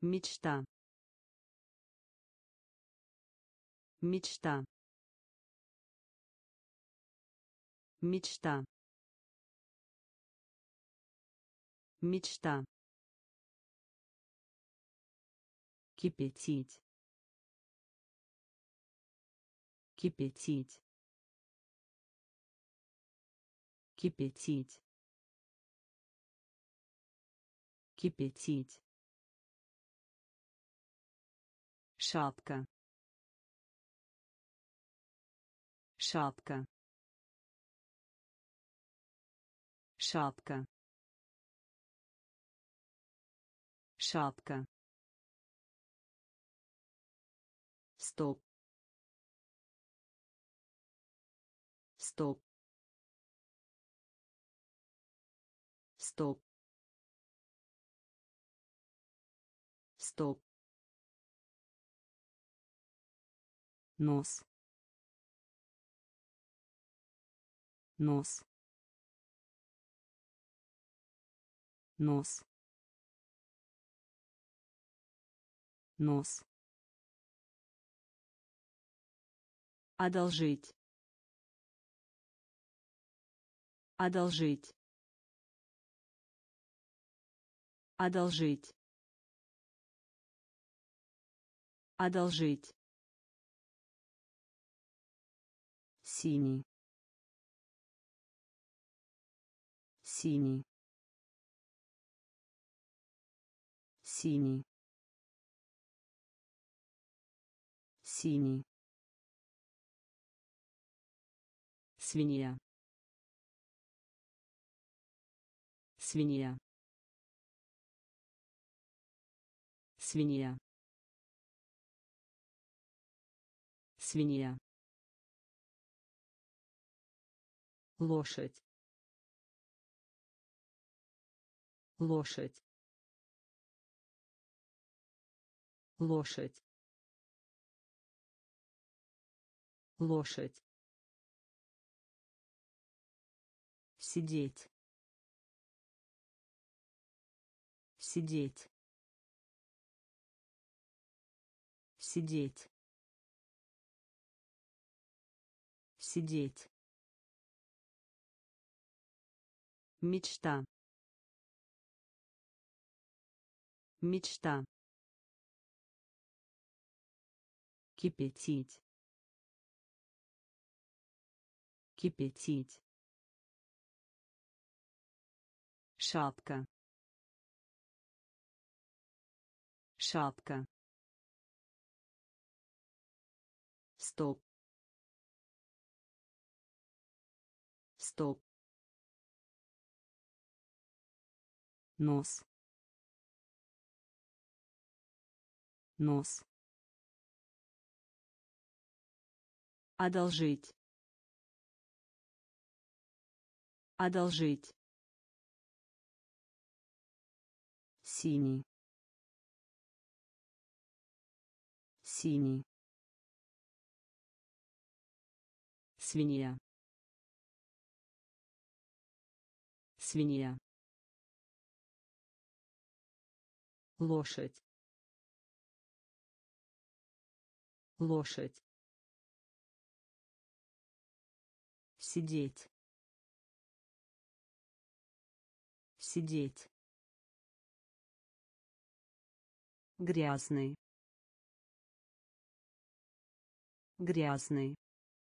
мечта, мечта, мечта, мечта, кипятить, кипятить, кипятить, кипятить, шапка, шапка, шапка, шапка, стоп, стоп, стоп, стоп, нос, нос, нос, нос, одолжить, одолжить, одолжить, одолжить, синий, синий, синий, синий, свинья, свинья, свинья, свинья, лошадь, лошадь, лошадь, лошадь, сидеть, сидеть, сидеть, сидеть, мечта, мечта, кипятить, кипятить, шапка, шапка, стоп, стоп, нос, нос, одолжить, одолжить, синий, синий, свинья, свинья, лошадь, лошадь, сидеть, сидеть, грязный, грязный,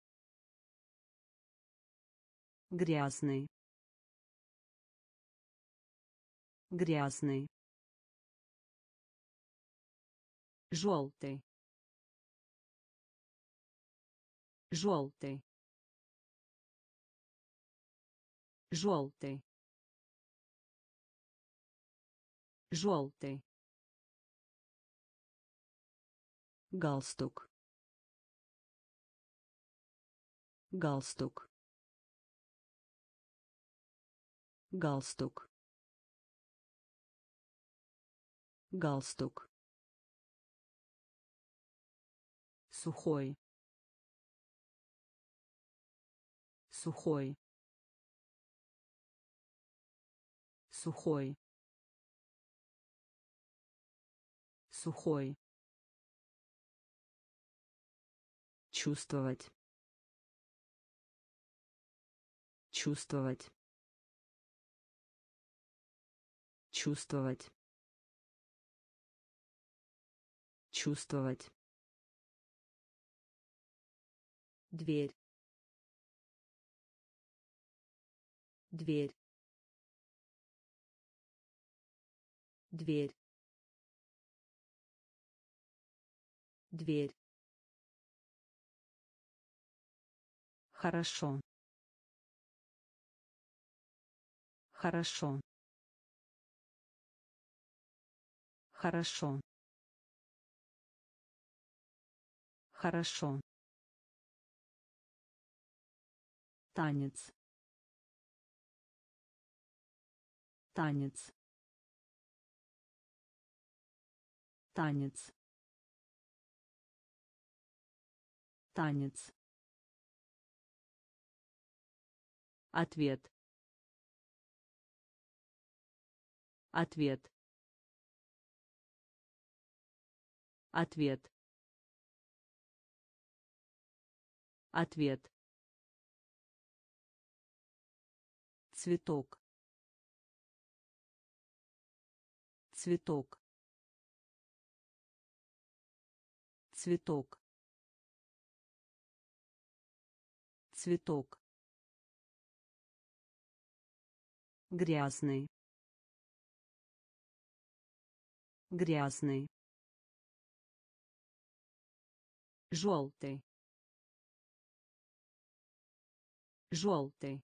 грязный, грязный, желтый, желтый, желтый, желтый, галстук, галстук, галстук, галстук, сухой, сухой, сухой, Сухой. Чувствовать. Чувствовать. Чувствовать. Чувствовать. Дверь. Дверь. Дверь. Дверь. Хорошо. Хорошо. Хорошо. Хорошо. Танец. Танец. Танец. Танец. Ответ. Ответ. Ответ. Ответ. Цветок. Цветок. Цветок. Цветок. Грязный. Грязный. Желтый. Желтый.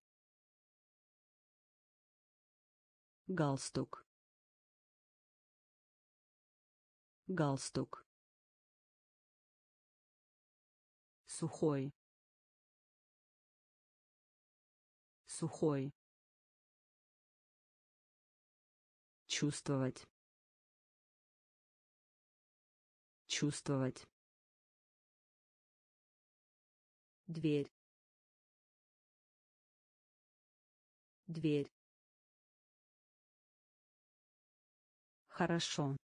Галстук. Галстук. Сухой. Сухой. Чувствовать. Чувствовать. Дверь. Дверь. Хорошо.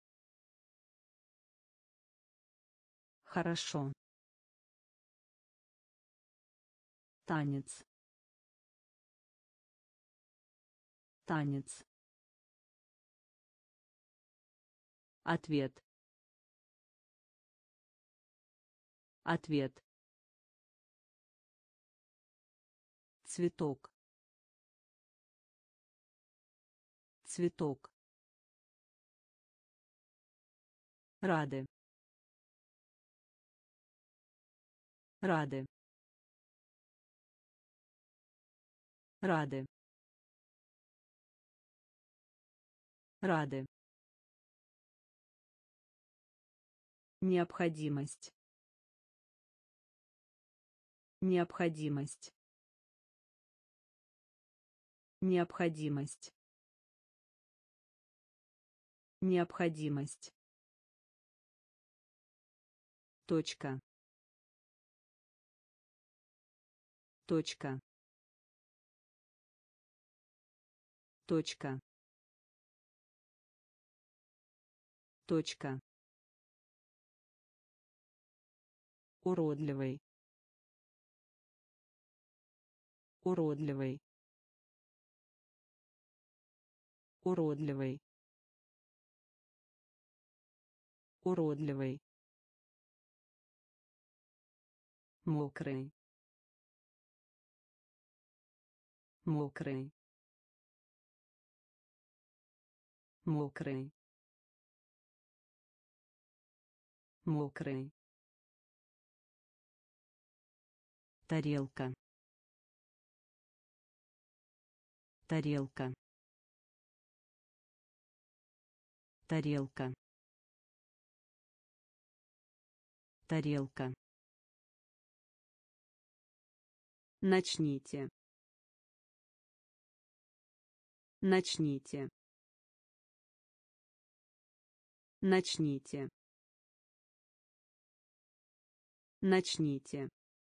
Хорошо. Танец. Танец. Ответ. Ответ. Цветок. Цветок. Рады. Рады. Рады. Рады. Необходимость. Необходимость. Необходимость. Необходимость. Точка. Точка. Точка. Точка. Уродливый. Уродливый. Уродливый. Уродливый. Мокрый. Мокрый. Мокрый. Мокрый. Тарелка. Тарелка. Тарелка. Тарелка. Начните. Начните. Начните. Начните.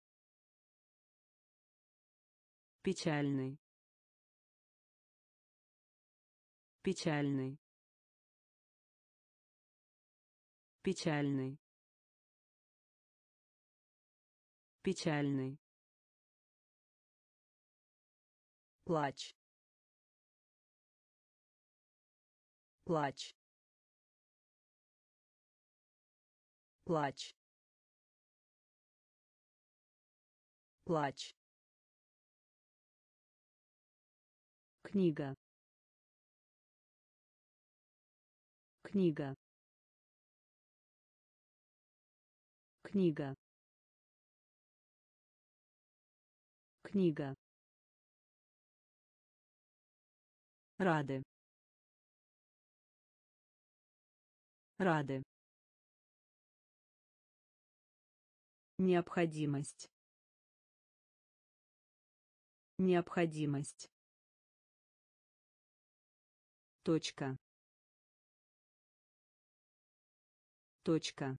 Печальный. Печальный. Печальный. Печальный. Плач. Плач. Плач. Плач. Книга. Книга. Книга. Книга. Рады. Рады. Необходимость. Необходимость. Точка. Точка.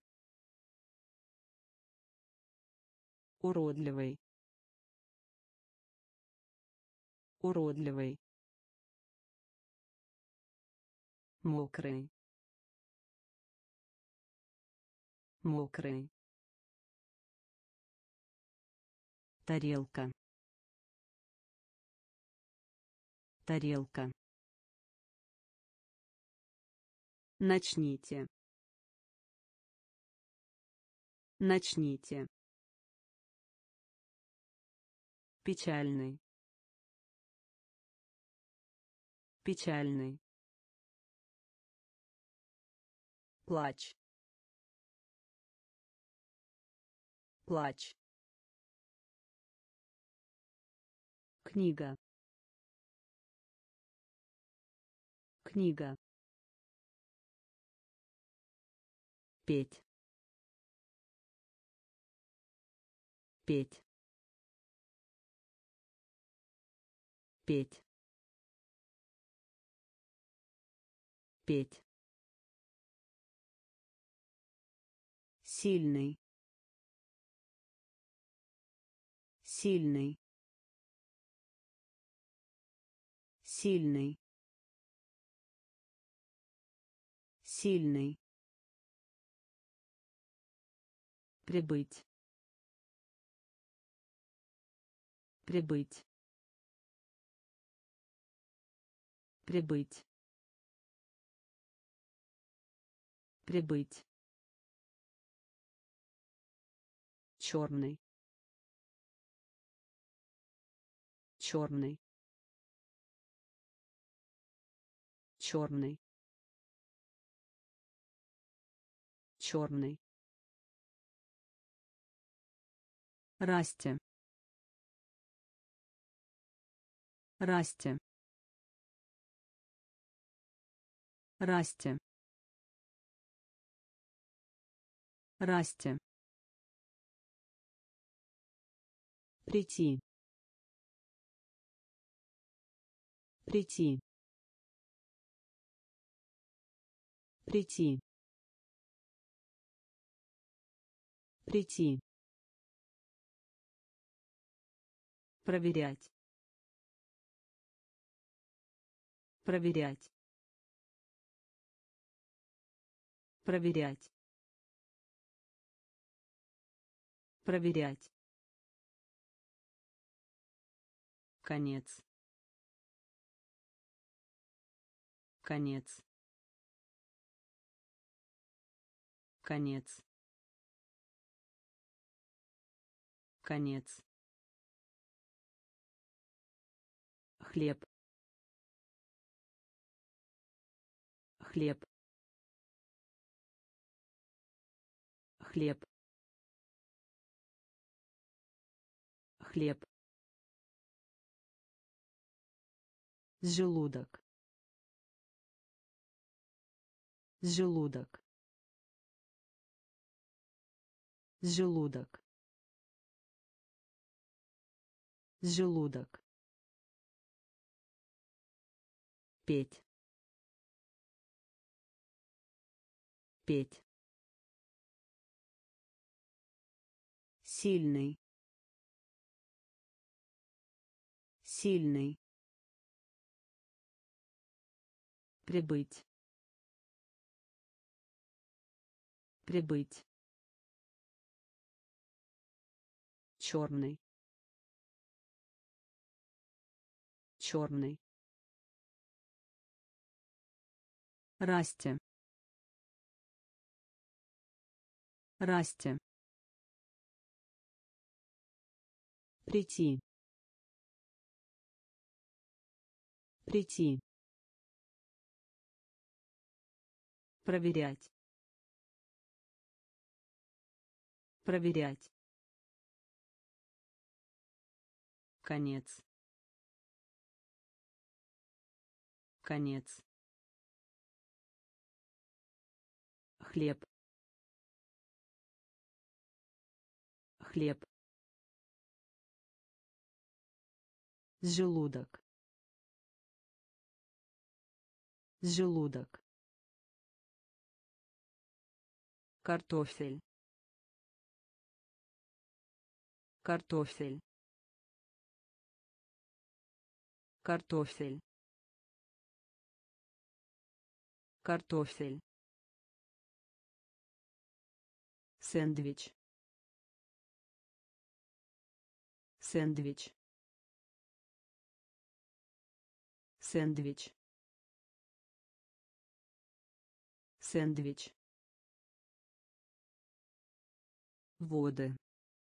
Уродливый. Уродливый. Мокрый. Мокрый. Тарелка. Тарелка. Начните. Начните. Печальный. Печальный. Плач. Плач. Книга. Книга. Петь. Петь. Петь. Петь. Сильный. Сильный. Сильный. Сильный. Прибыть. Прибыть. Прибыть. Прибыть. Черный. Черный. Черный. Черный. Расти. Расти. Расти. Расти. Прийти. Прийти. Прийти. Прийти. Проверять. Проверять. Проверять. Проверять. Конец. Конец. Конец. Конец. Хлеб. Хлеб. Хлеб. Хлеб. Желудок. Желудок. Желудок. Желудок. Петь. Петь. Сильный. Сильный. Прибыть. Прибыть. Черный. Черный. Расти. Расти. Прийти. Прийти. Проверять. Проверять. Конец. Конец. Хлеб. Хлеб. Желудок. Желудок. Картофель. Картофель. Картофель. Картофель. Сэндвич. Сэндвич. Сэндвич. Сэндвич. Воды.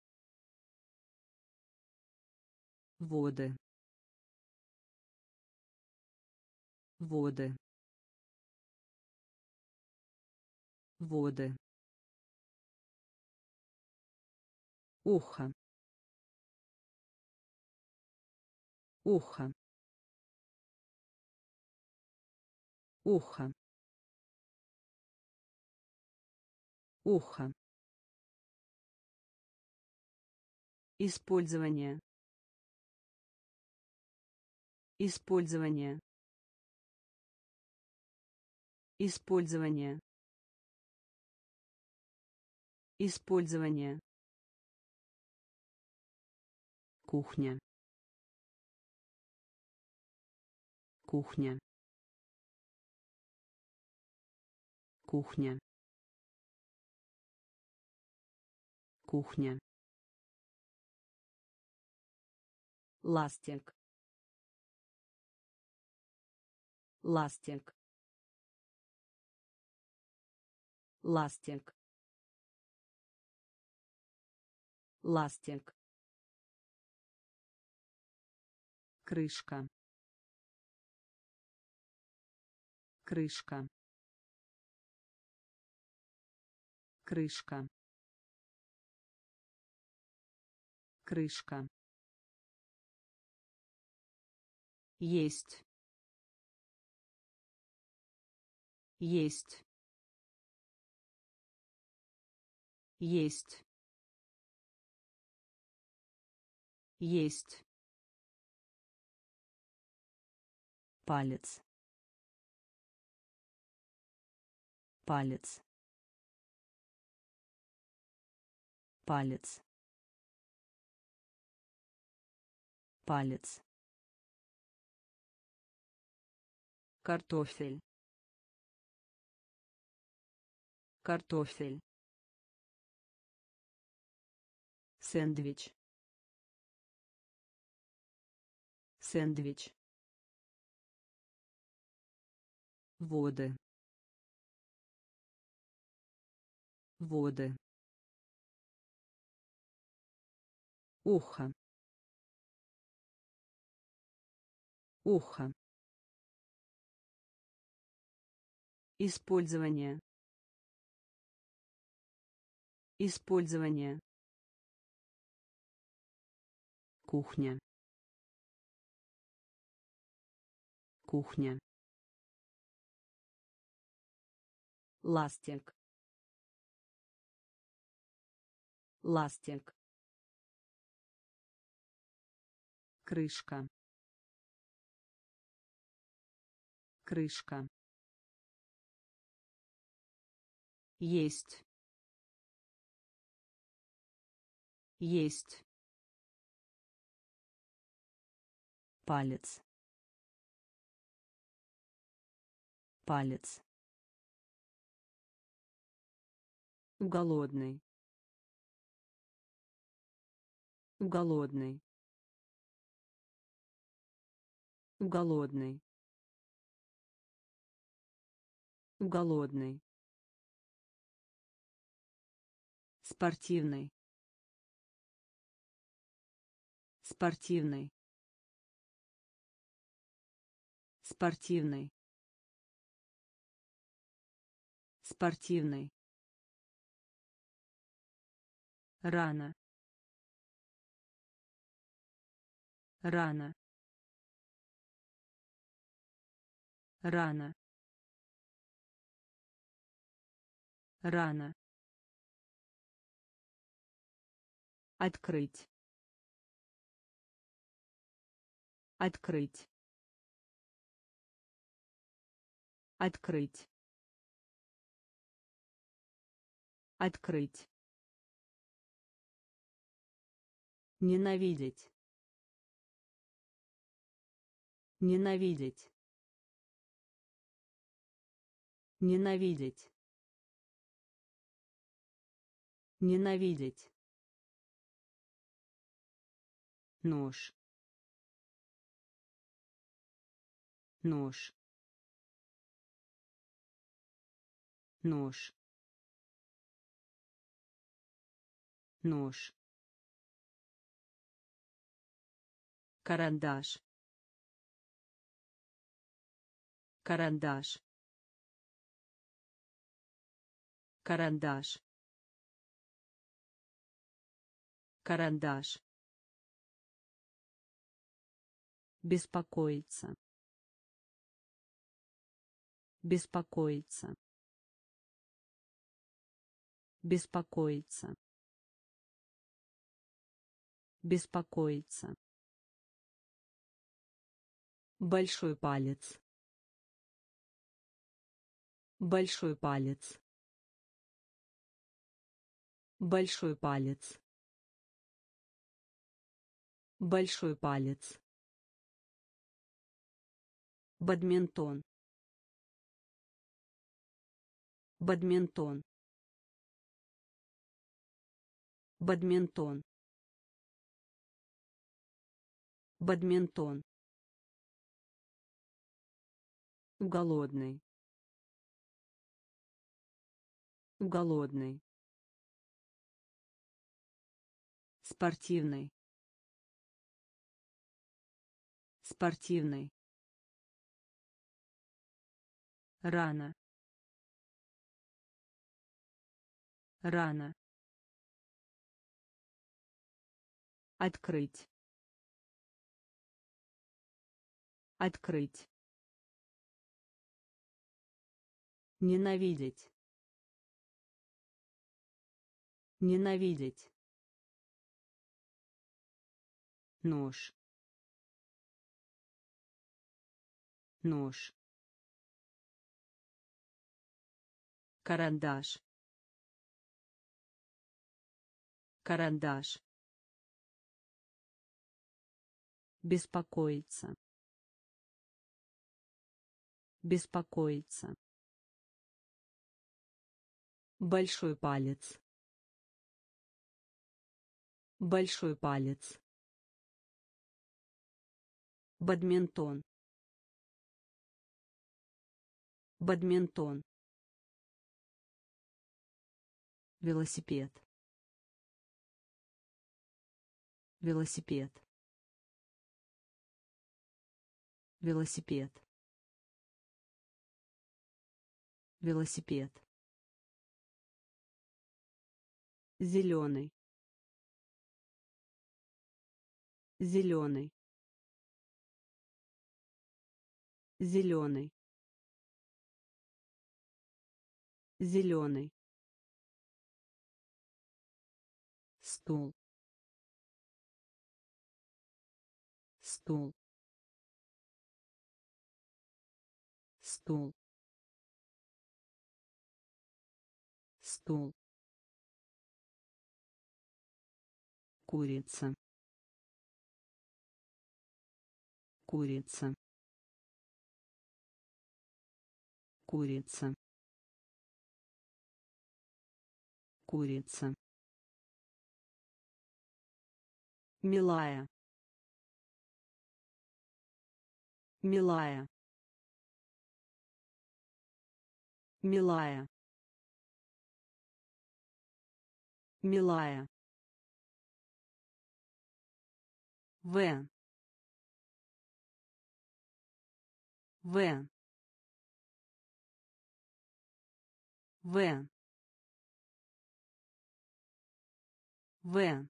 Воды. Воды. Воды. Ухо. Ухо. Ухо. Ухо. Использование. Использование. Использование. Использование. Кухня. Кухня. Кухня. Кухня. Ластик. Ластик. Ластик. Ластик. Крышка. Крышка. Крышка. Крышка. Есть. Есть. Есть. Есть. Палец. Палец. Палец. Палец. Картофель. Картофель. Сэндвич. Сэндвич. Воды. Воды. Ухо. Ухо. Использование. Использование. Кухня. Кухня. Ластик. Ластик. Крышка. Крышка. Есть. Есть. Палец. Палец. голодный, голодный, голодный, голодный, спортивный, спортивный, спортивный, спортивный, рано, рано, рано, рано, открыть, открыть, открыть, открыть, ненавидеть, ненавидеть, ненавидеть, ненавидеть, нож, нож, нож, нож, карандаш, карандаш, карандаш, карандаш, беспокоиться, беспокоиться, беспокоиться, беспокоиться, большой палец, большой палец, большой палец, большой палец, бадминтон, бадминтон, бадминтон, бадминтон, голодный, голодный, спортивный, спортивный, рано, рано, открыть, открыть, ненавидеть, ненавидеть, нож, нож, карандаш, карандаш, беспокоиться, беспокоиться, большой палец, большой палец, бадминтон, бадминтон, велосипед, велосипед, велосипед, велосипед, зеленый, зеленый, зеленый, зеленый, стул, стул, стул, стул, курица, курица, курица, Курица. Милая. Милая. Милая. Милая. В. В. В. В.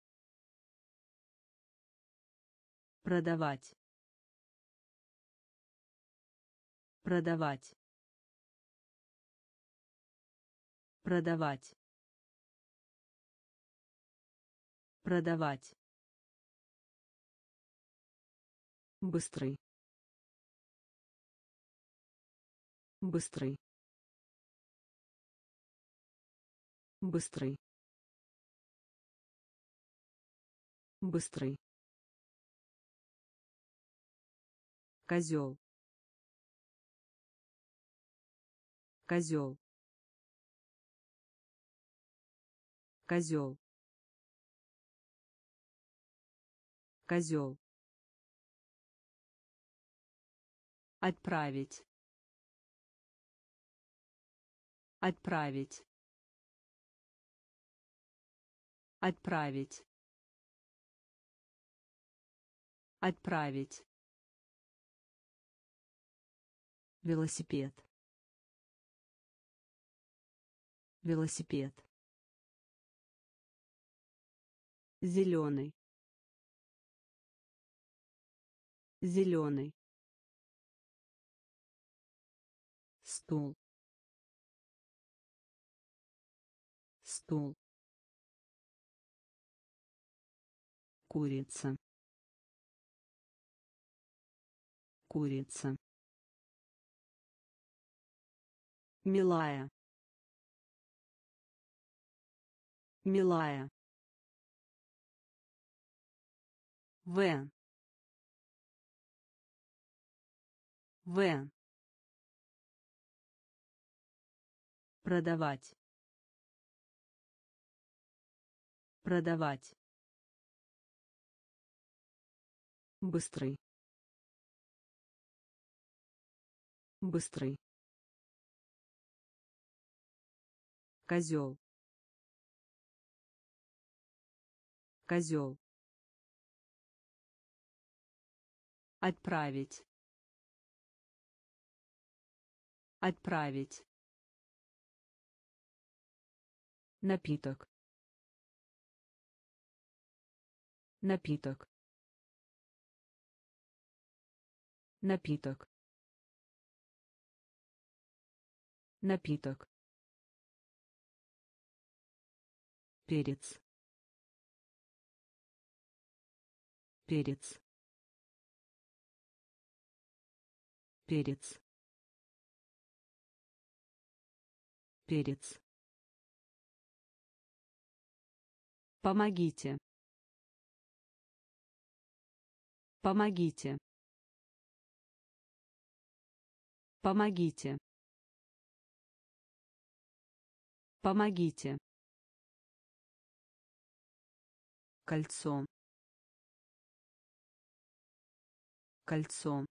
Продавать. Продавать. Продавать. Продавать. Быстрый. Быстрый. Быстрый. Быстрый. Козел. Козел. Козел. Козел. Отправить. Отправить. Отправить. Отправить. Велосипед. Велосипед. Зеленый. Зеленый. Стул. Стул. Курица. Курица. Милая. Милая. В. В. Продавать. Продавать. Быстрый. Быстрый. Козел. Козел. Отправить. Отправить. Напиток. Напиток. Напиток. Напиток. Перец. Перец. Перец. Перец. Помогите. Помогите. Помогите. Помогите. Кольцо. Кольцо.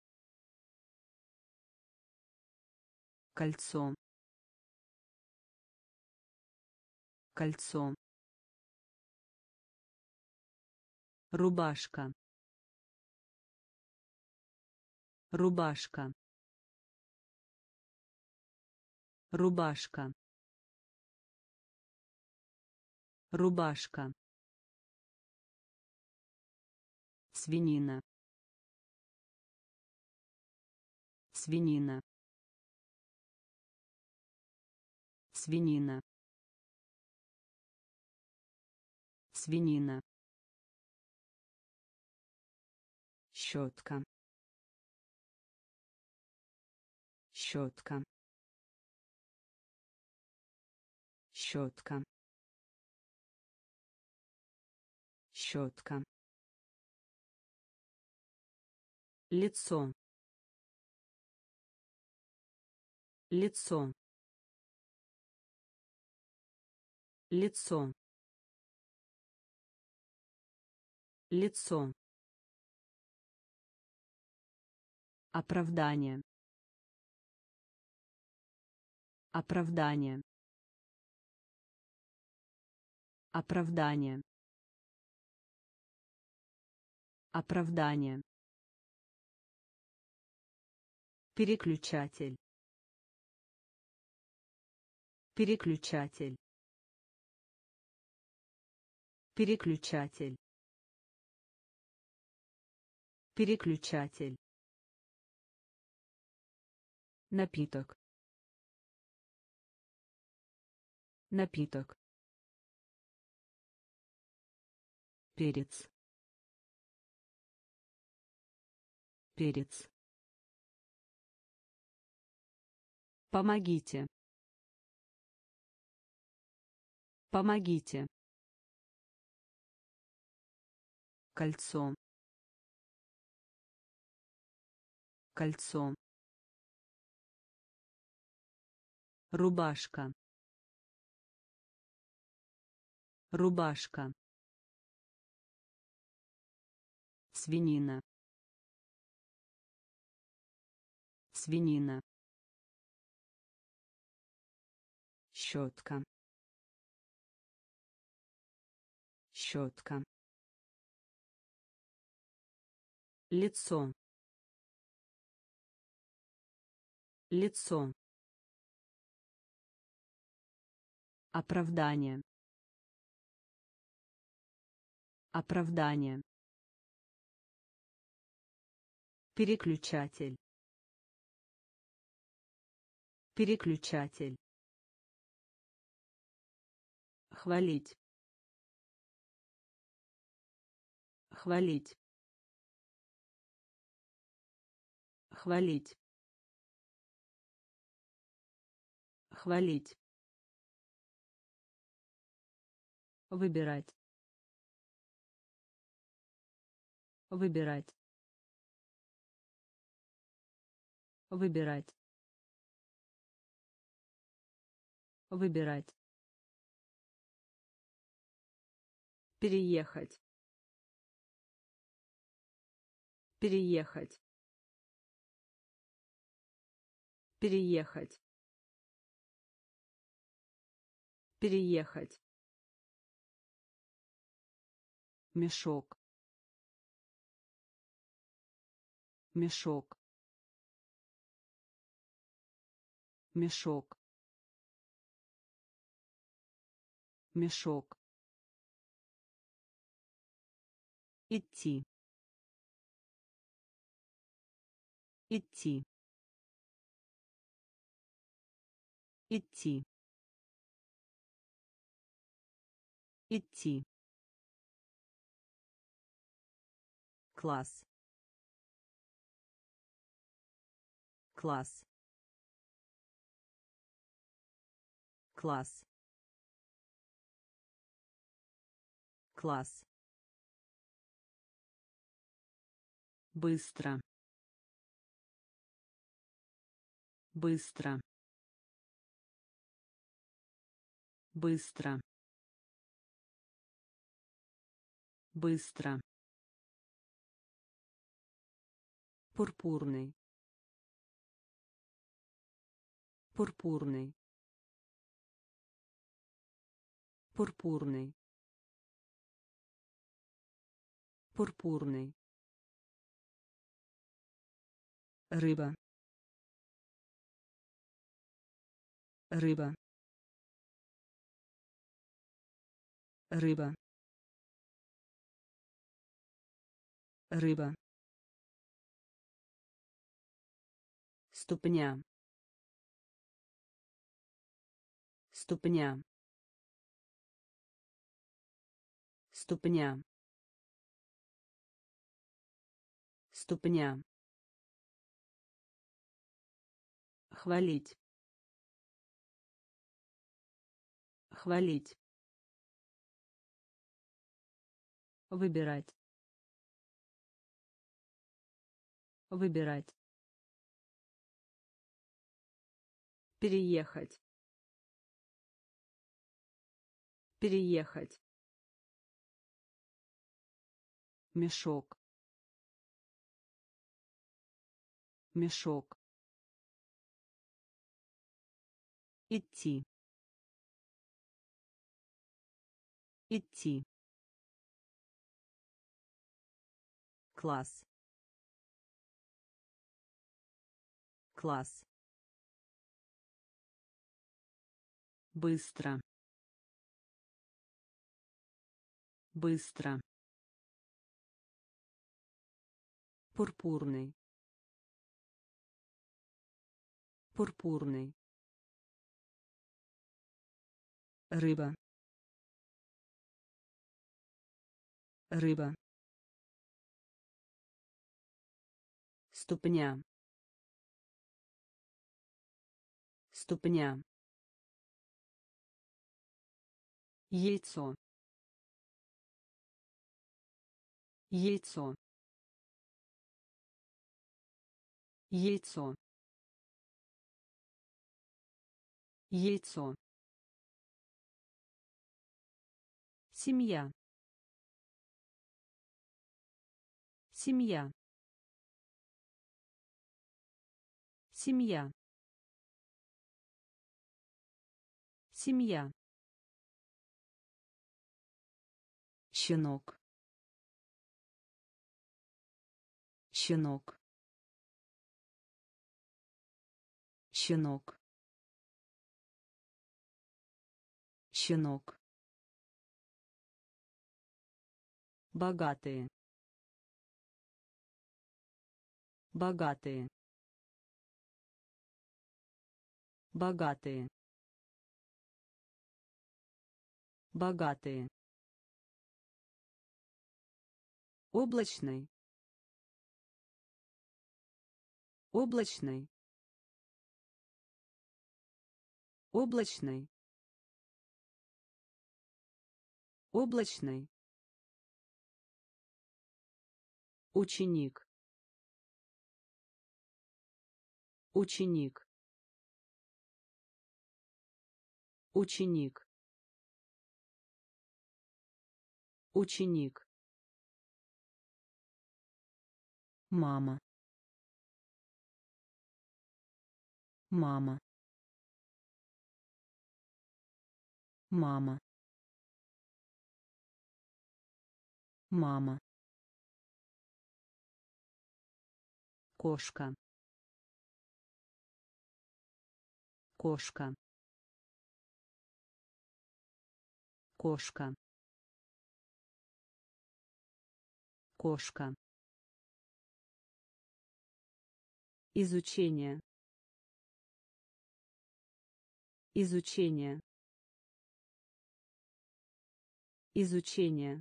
Кольцо. Кольцо. Рубашка. Рубашка. Рубашка. Рубашка. Свинина. Свинина. Свинина. Свинина. Щетка. Щетка. Щетка. Щетка. Лицо. Лицо. лицо, лицо, оправдание, оправдание, оправдание, оправдание, переключатель, переключатель, переключатель, переключатель, напиток, напиток, перец, перец, помогите, помогите, кольцо, кольцо, рубашка, рубашка, свинина, свинина, щетка, щетка, лицо, лицо, оправдание, оправдание, переключатель, переключатель, хвалить, хвалить, хвалить, хвалить, выбирать, выбирать, выбирать, выбирать, переехать, переехать, переехать, переехать, мешок, мешок, мешок, мешок, идти, идти, идти, идти, класс, класс, класс, класс, быстро, быстро, быстро, быстро, пурпурный, пурпурный, пурпурный, пурпурный, рыба, рыба, рыба, рыба, ступня, ступня, ступня, ступня, хвалить, хвалить, выбирать, выбирать, переехать, Переехать. Мешок. Мешок. Идти. Идти. Класс. Класс. Быстро. Быстро. Пурпурный. Пурпурный. Рыба. Рыба. Ступня. Ступня. Яйцо. Яйцо. Яйцо. Яйцо. Семья. Семья. Семья. Семья. Щенок. Щенок. Щенок. Щенок. Богатые. Богатые. Богатые. Богатые. Облачный. Облачный. Облачный. Облачный. Ученик. Ученик. Ученик. Ученик. Мама. Мама. Мама. Мама. Кошка. Кошка. Кошка. Кошка. Изучение. Изучение. Изучение.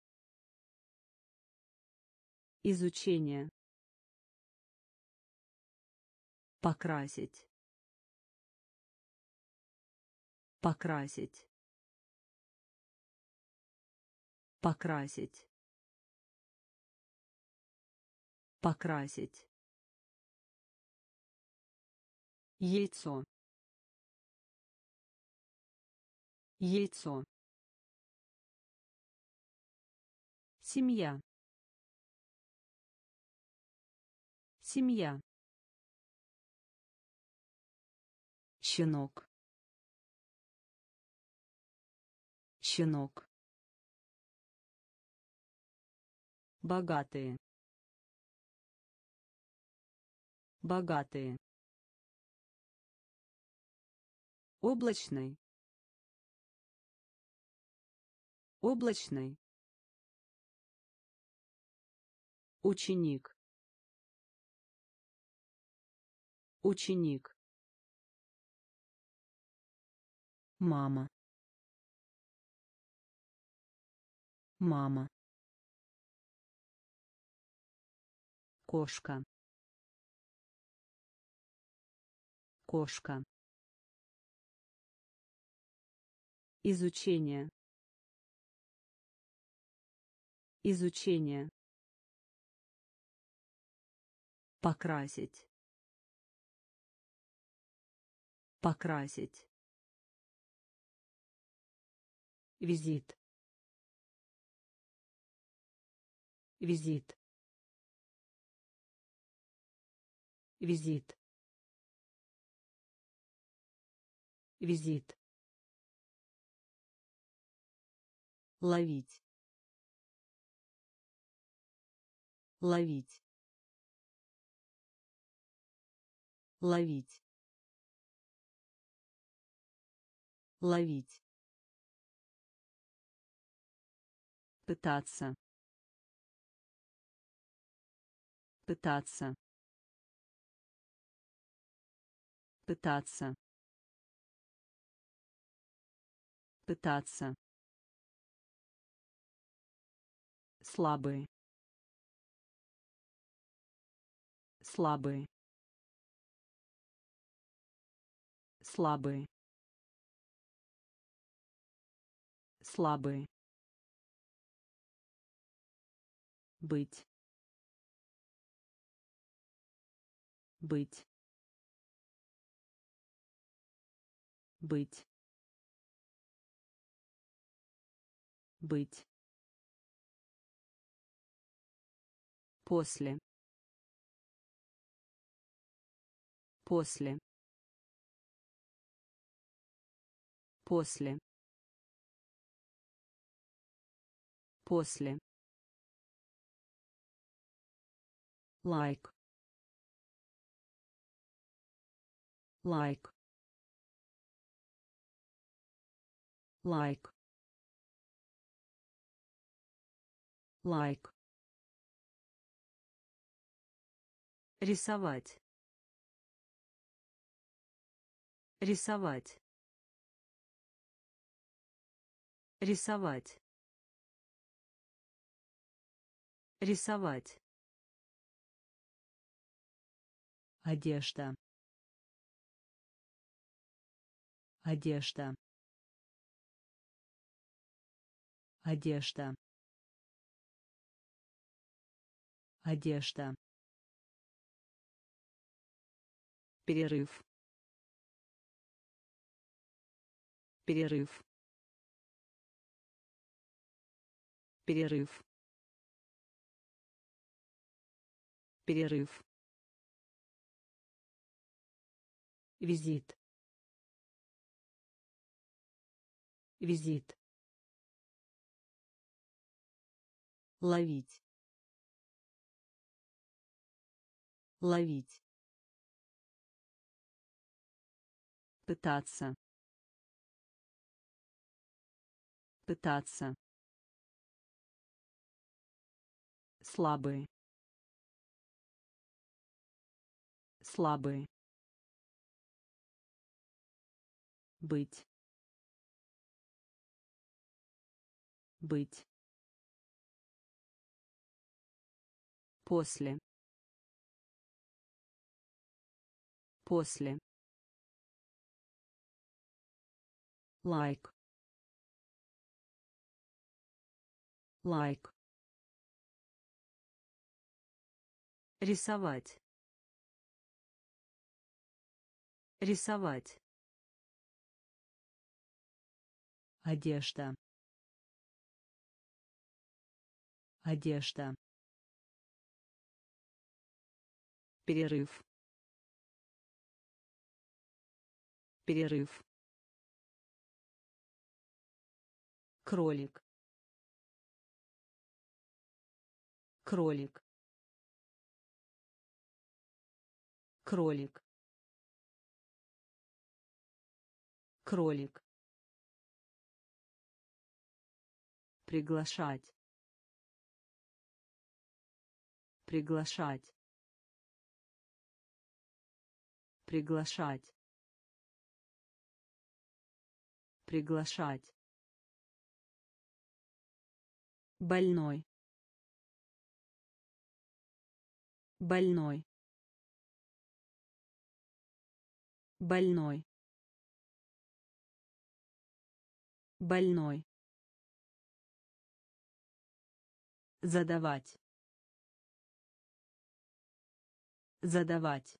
Изучение. Покрасить. Покрасить. Покрасить. Покрасить. Яйцо. Яйцо. Семья. Семья. Щенок. Щенок. Богатые. Богатые. Облачный. Облачный. Ученик. Ученик. Мама. Мама. Кошка. Кошка. Изучение. Изучение. Покрасить. Покрасить. Визит. Визит. Визит. Визит. Ловить. Ловить. Ловить. Ловить. Пытаться. Пытаться. Пытаться. Пытаться. Слабый. Слабый. Слабый. Слабый. Быть. Быть. Быть. Быть. После. После. После. После. Лайк. Лайк. Лайк. Лайк. Рисовать. Рисовать. Рисовать. Рисовать. Одежда. Одежда. Одежда. Одежда. Перерыв. Перерыв. Перерыв. Перерыв. Визит. Визит. Ловить. Ловить. Пытаться. Пытаться. Слабый. Слабый. Быть. Быть. После. После. Лайк. Лайк. Рисовать. Рисовать. Одежда. Одежда. Перерыв. Перерыв. Кролик. Кролик. Кролик. Кролик. Приглашать. Приглашать. Приглашать. Приглашать. Больной. Больной. Больной. Больной. Задавать. Задавать.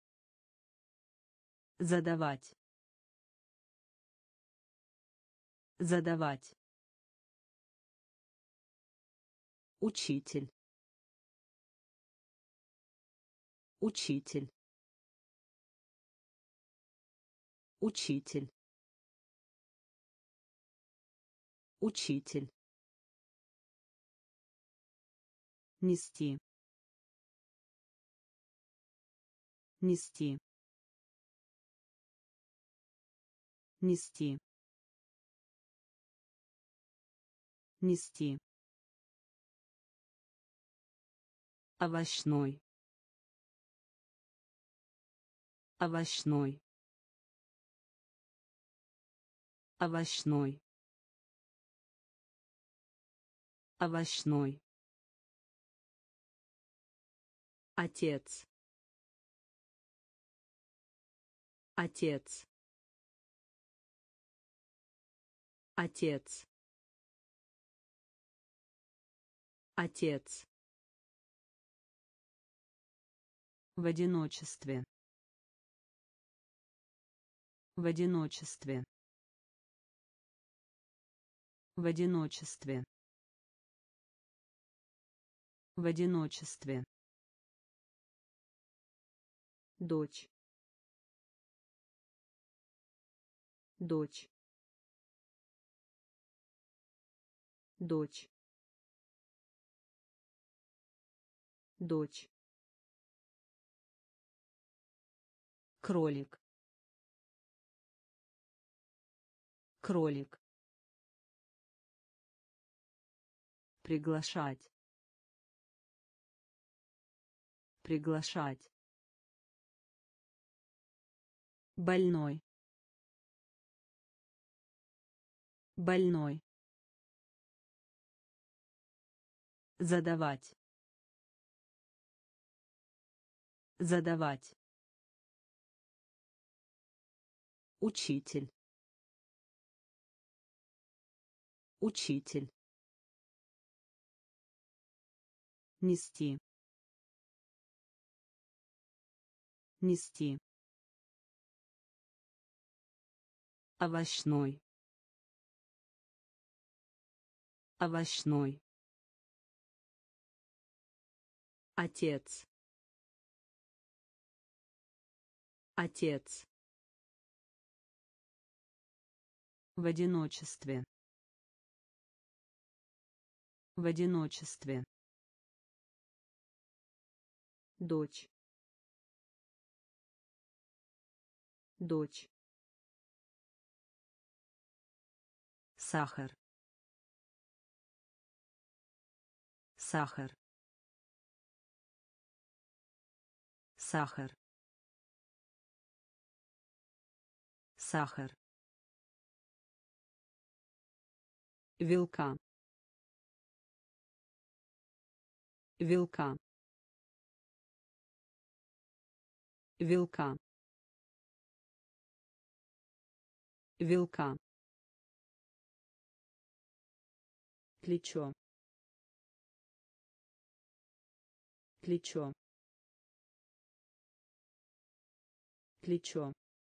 Задавать. Задавать. Учитель. Учитель. Учитель. Учитель. Нести. Нести. Нести. Нести. Овощной. Овощной. Овощной. Овощной. Отец. Отец. Отец. Отец. В одиночестве. В одиночестве. В одиночестве. В одиночестве. Дочь. Дочь. Дочь. Дочь. Кролик. Кролик. Приглашать. Приглашать. Больной. Больной. Задавать. Задавать. Учитель. Учитель. Нести. Нести. Овощной. Овощной. Отец. Отец. В одиночестве. В одиночестве. Дочь. Дочь. Сахар. Сахар. Сахар. Сахар. Вилка. Вилка. Вилка. Вилка. Плечо. Плечо. Плечо.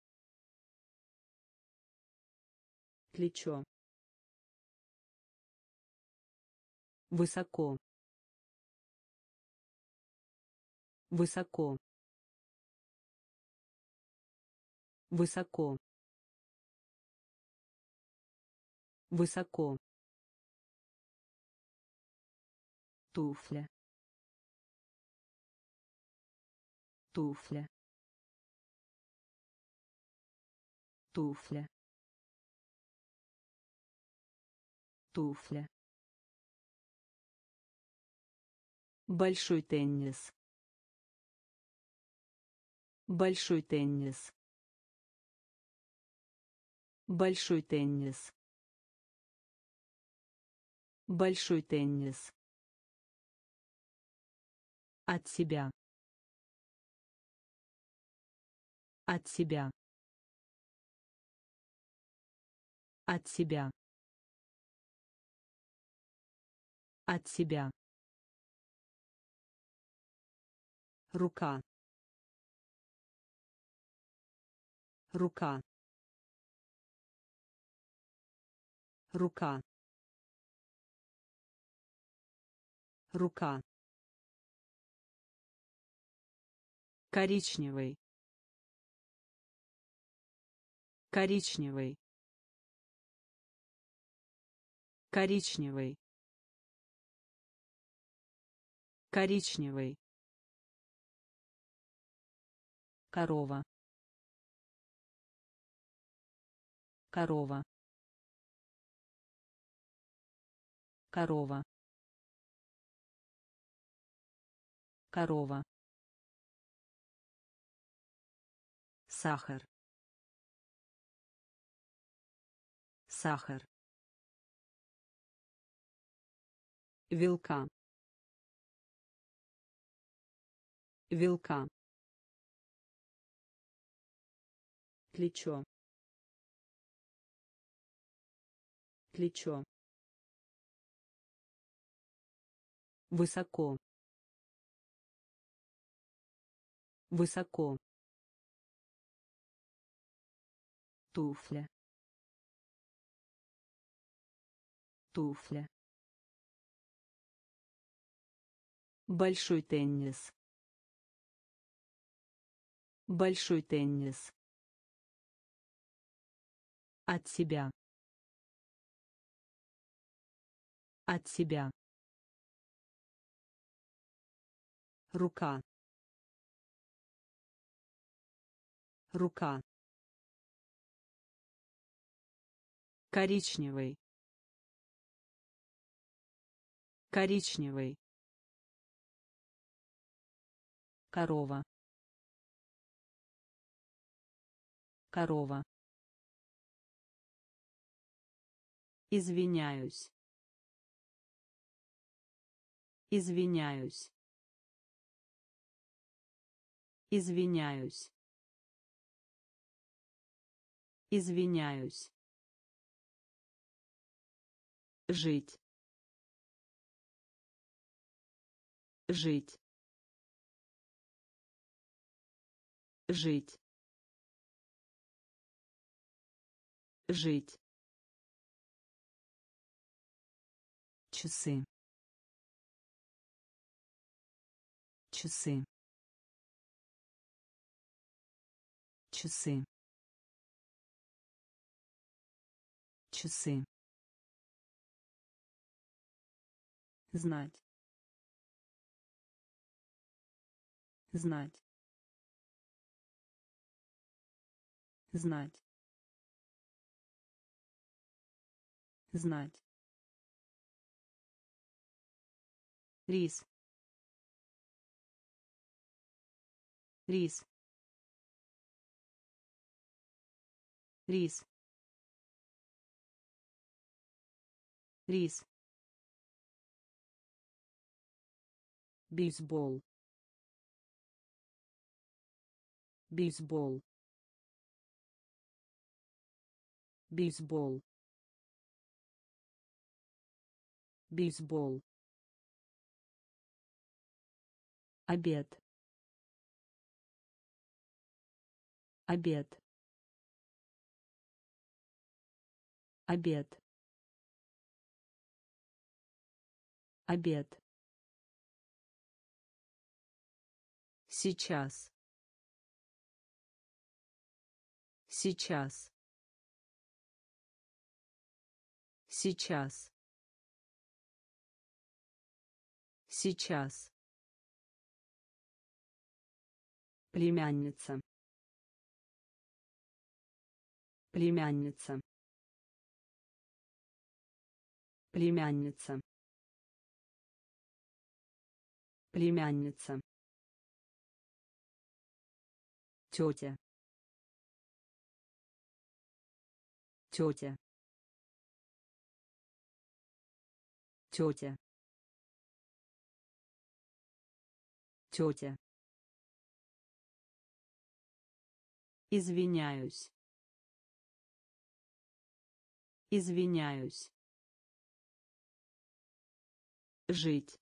Плечо. Высоко. Высоко. Высоко. Высоко. Туфля. Туфля. Туфля. Туфля. Большой теннис. Большой теннис. Большой теннис. Большой теннис. От себя. От себя. От себя. От себя. Рука. Рука. рука, рука, коричневый, коричневый, коричневый, коричневый, корова, корова, корова, корова, сахар, сахар, вилка, вилка, плечо, плечо, высоко, высоко, туфля, туфля, большой теннис, большой теннис, от себя, от себя, рука, рука, коричневый, коричневый, корова, корова, извиняюсь, извиняюсь, извиняюсь, извиняюсь, жить, жить, жить, жить, часы, часы, часы, часы, знать, знать, знать, знать, рис, рис, рис, рис, бейсбол, бейсбол, бейсбол, бейсбол, обед, обед, обед, обед, сейчас, сейчас, сейчас, сейчас, племянница, племянница, племянница, племянница, тетя, тетя, тетя, тетя, извиняюсь, извиняюсь, жить,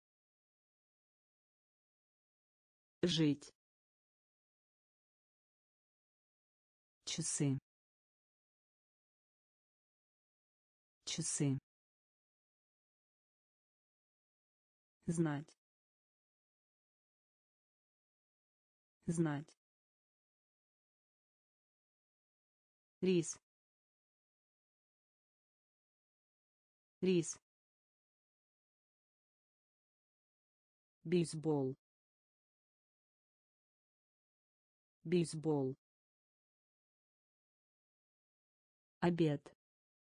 жить, часы, часы, знать, знать, рис, рис, бейсбол, бейсбол, обед,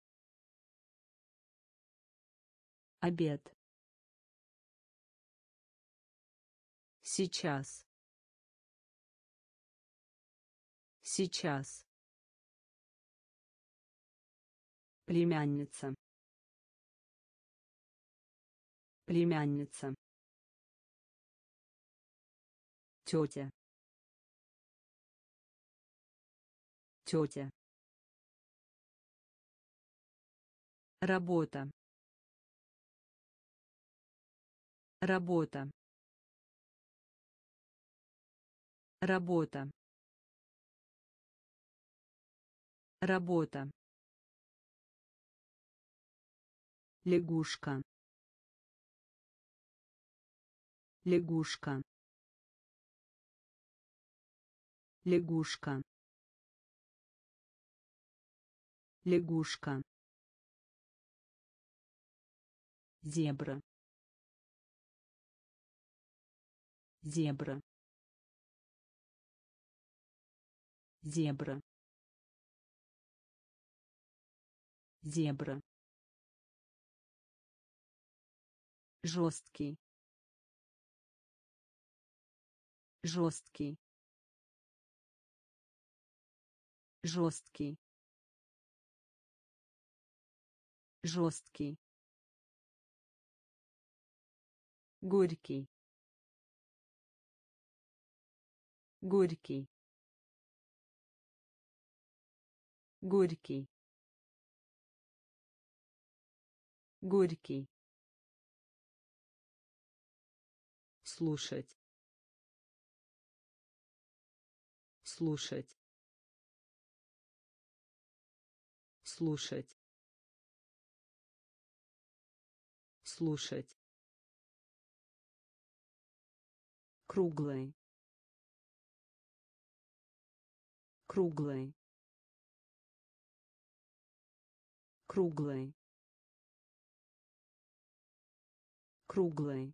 обед, сейчас, сейчас, племянница, племянница, тетя, тетя, работа, работа, работа, работа, лягушка, лягушка, лягушка, лягушка, зебра, зебра, зебра, зебра, жесткий, жесткий, жесткий, жесткий, горький, горький, горький, горький, слушать, слушать, слушать, слушать, круглый, круглый, круглый, круглый,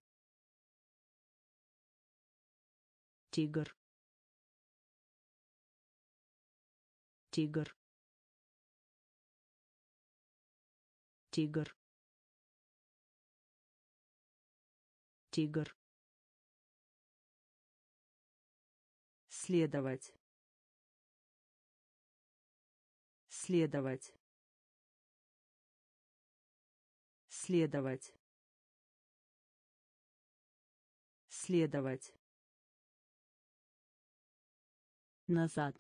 тигр, тигр, тигр, тигр, следовать, следовать, следовать, следовать, назад,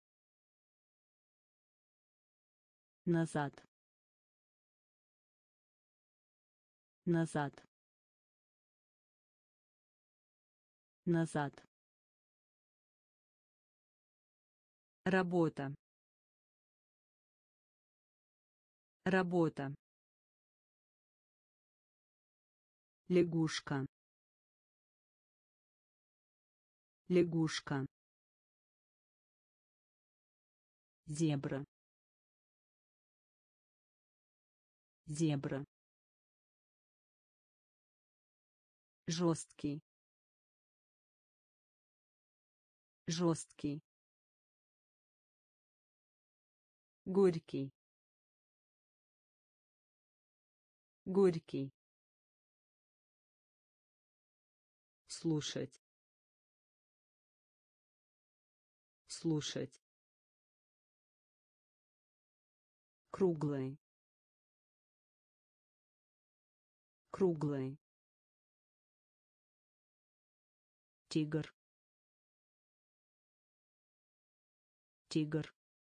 назад, назад, назад, работа, работа, лягушка, лягушка, зебра, зебра, жесткий, жесткий, горький, горький, слушать, слушать, круглый, круглый, тигр, тигр,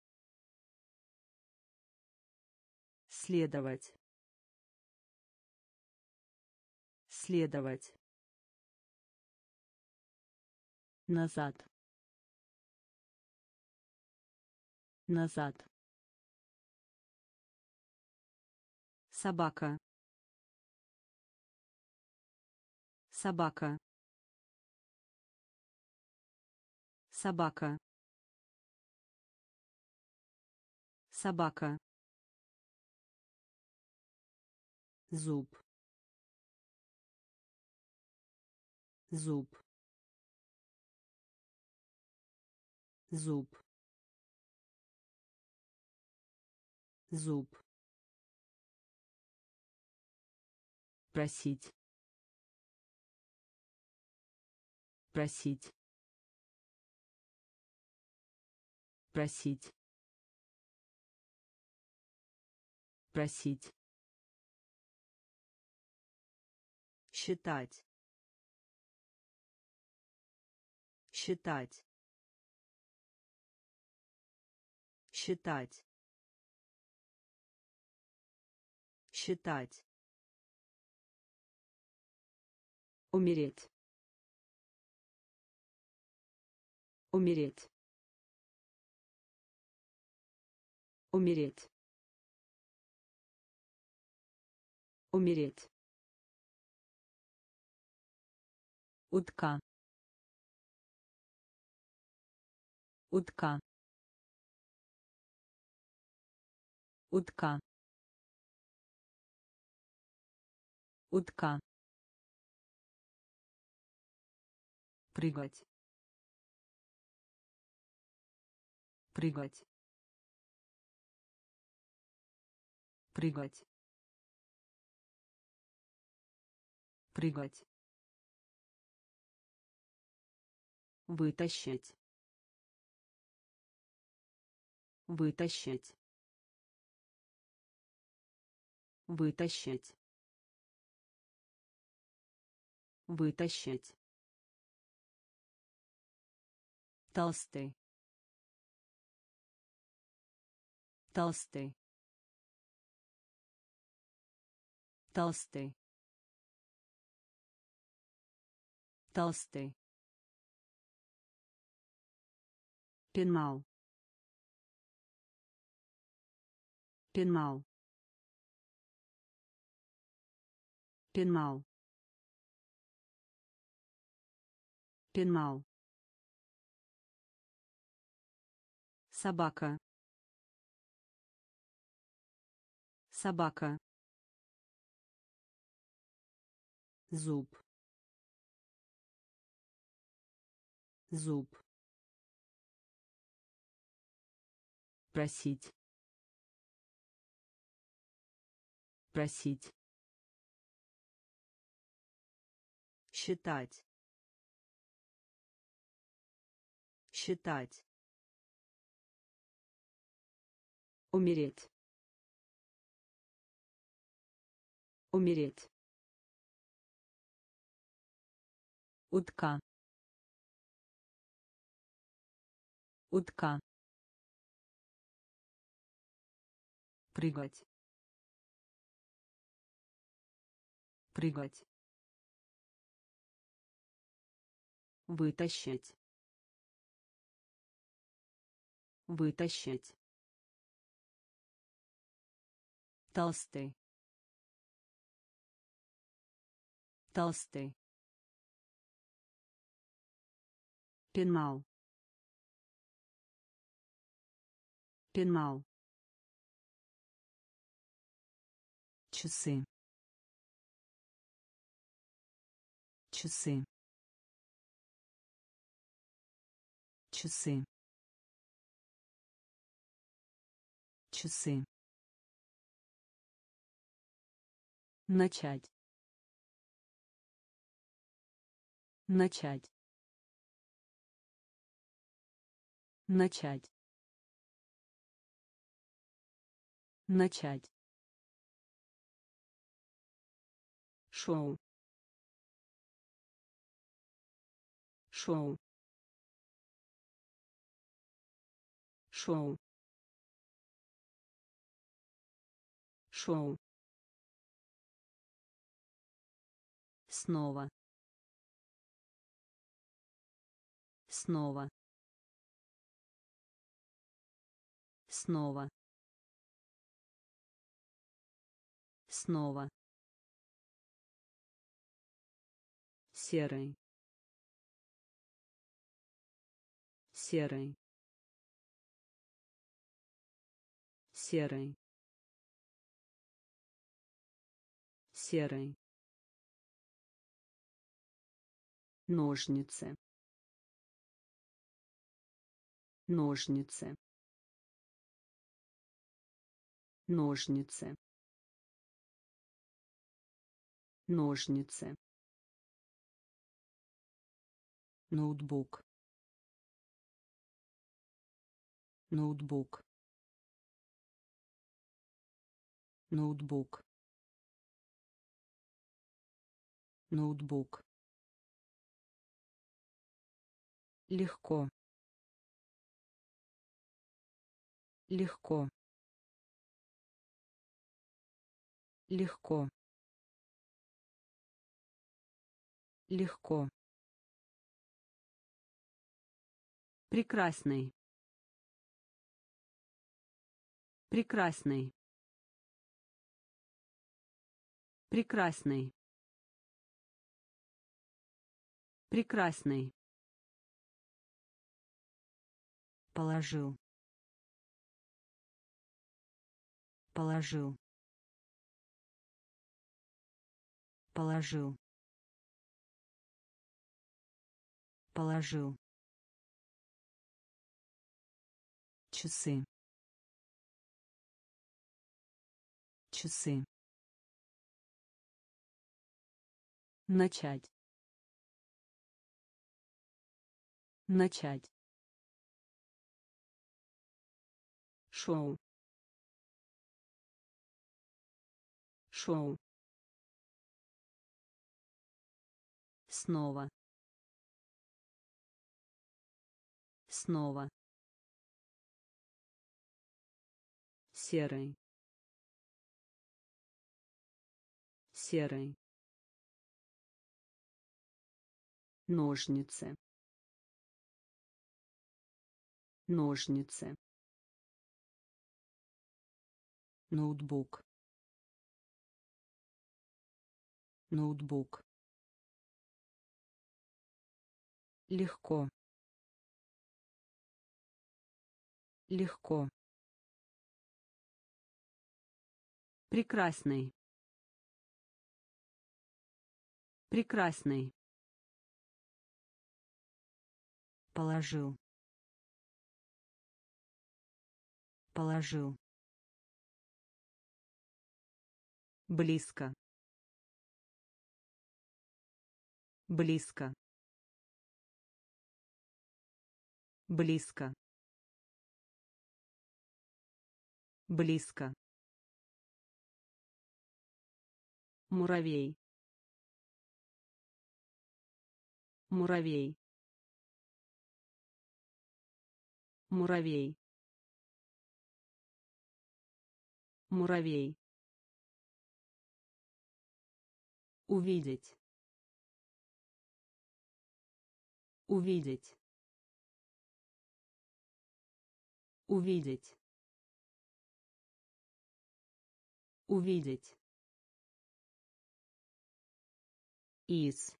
следовать, следовать, назад, назад, собака, собака, собака, собака, зуб, зуб, зуб, зуб, просить, просить, просить, просить, считать, считать, считать, считать, умереть, умереть, умереть, умереть, утка, утка, утка, утка, прыгать, прыгать, прыгать, прыгать, вытащить, вытащить, вытащить, вытащить, толстый, толстый, толстый, толстый, пенал, пенал, пенал, пенал, собака, собака, зуб, зуб, просить, просить, считать, считать, умереть, умереть, утка, утка, прыгать, прыгать, вытащить, вытащить, толстый, толстый, пенал, пенал, часы, часы, часы, часы, начать, начать, начать, начать, шоу, шоу, шоу, шоу, снова, снова, снова, снова, серый, серый, серый, серый, ножницы, ножницы, ножницы, ножницы, ноутбук, ноутбук, ноутбук, ноутбук, легко, легко, легко, легко, прекрасный, прекрасный, прекрасный, прекрасный, положил, положил, положил, положил, часы, часы, начать, начать, шоу, шоу, снова, снова, серый, серый, ножницы, ножницы, ноутбук, ноутбук, легко, легко, прекрасный, прекрасный, положил, положил, близко, близко, близко, близко, муравей, муравей, муравей, муравей, увидеть, увидеть, увидеть, увидеть, из,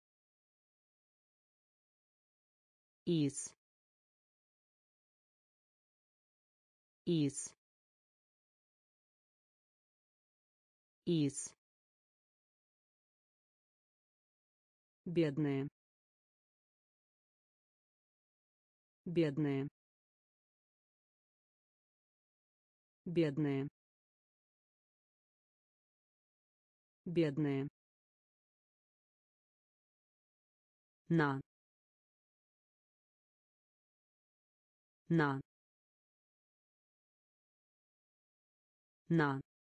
из, из, из, бедные, бедные, бедные, бедные, на, на, на,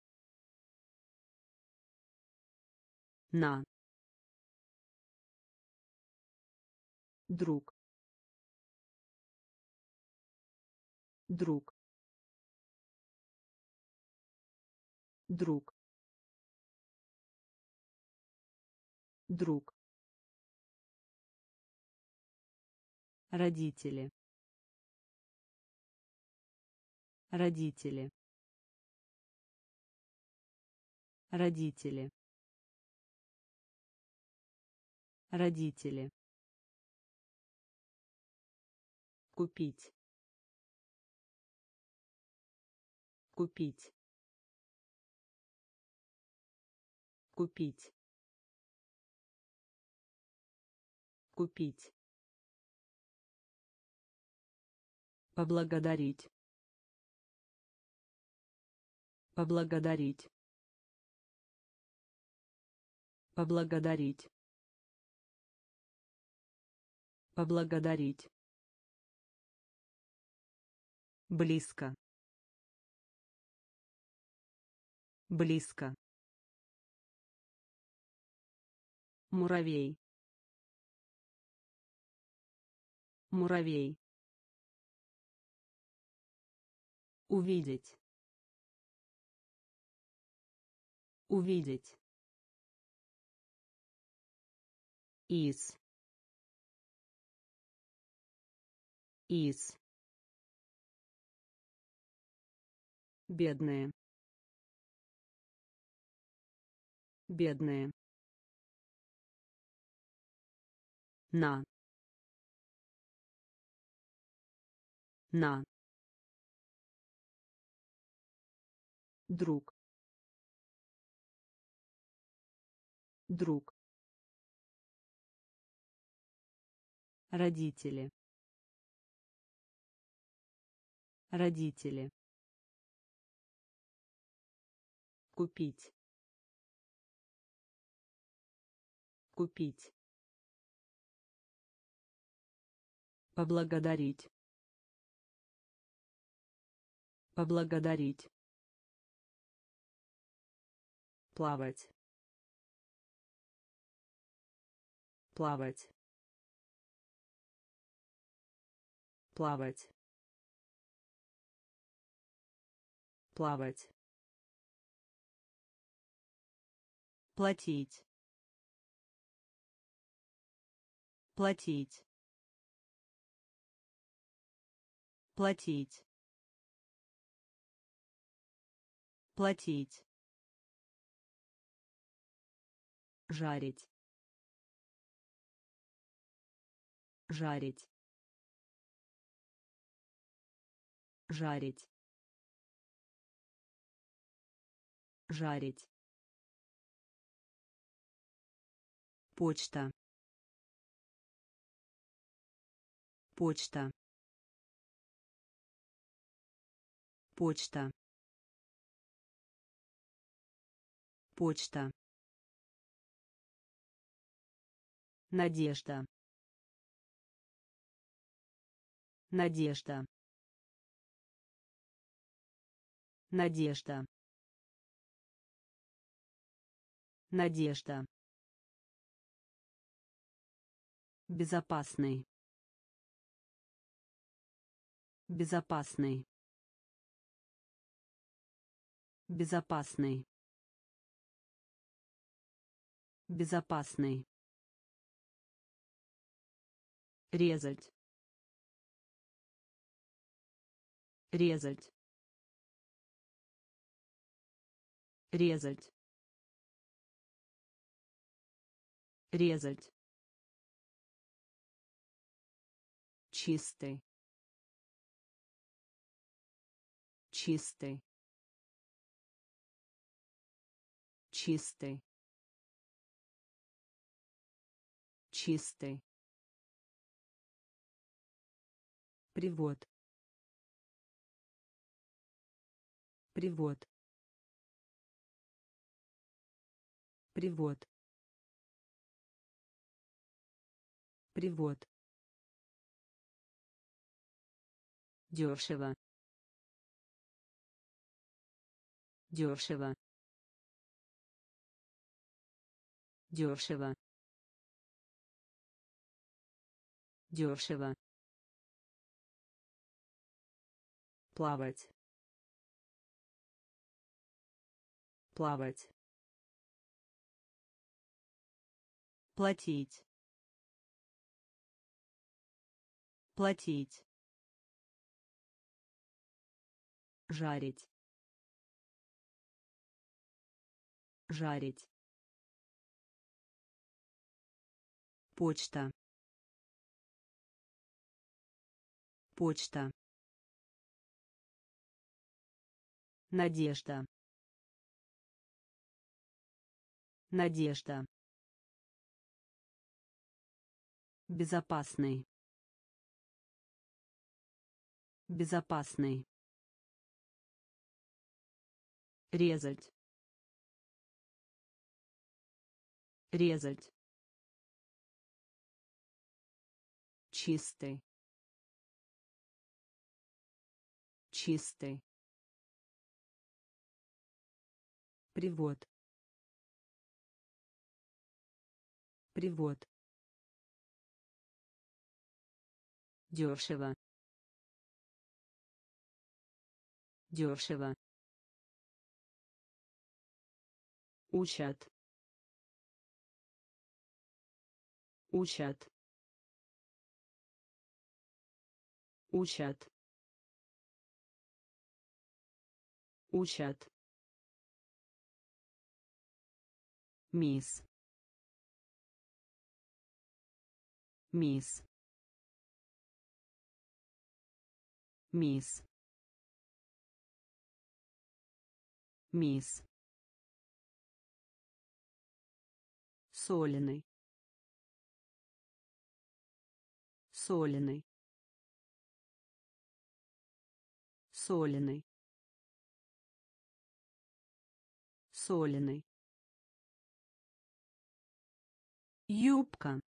на, друг, друг, друг, друг, родители, родители, Родители. Родители. Купить. Купить. Купить. Купить. Поблагодарить. Поблагодарить. Поблагодарить. Поблагодарить. Близко. Близко. Муравей. Муравей. Увидеть. Увидеть. Из. Из. Бедные. Бедные. На. На. Друг. Друг. Родители. Родители. Купить. Купить. Поблагодарить. Поблагодарить. Плавать. Плавать. Плавать. Плавать. Платить. Платить. Платить. Платить. Жарить. Жарить. Жарить. Жарить. Почта. Почта. Почта. Почта. Надежда. Надежда. Надежда. Надежда. Безопасный. Безопасный. Безопасный. Безопасный. Резать. Резать. Резать. Резать. Чистый. Чистый. Чистый. Чистый. Привод. Привод. Привод. Привод. Дешево. Дешево. Дешево. Дешево. Плавать. Плавать. Платить. Платить. Жарить. жарить, почта, почта, надежда, надежда, безопасный, безопасный, резать, резать, чистый, чистый, привод, привод, дешево, дешево, учат, учат, учат, учат, мисс, мисс, мисс, мисс, соленый, соленый, соленый, соленый, юбка,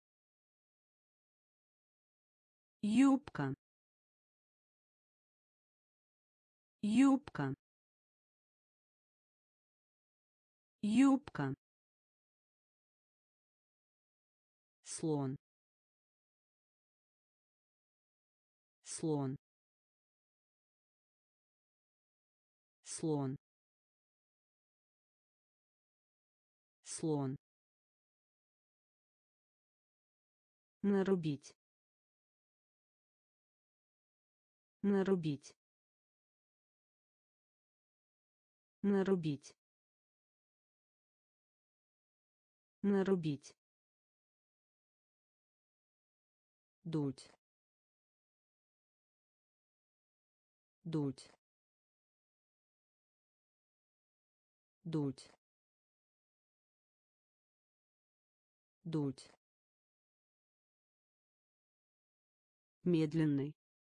юбка, юбка, юбка, слон, слон, слон, слон, нарубить, нарубить, нарубить, нарубить, дуть, дуть, дуть, дуть, медленный,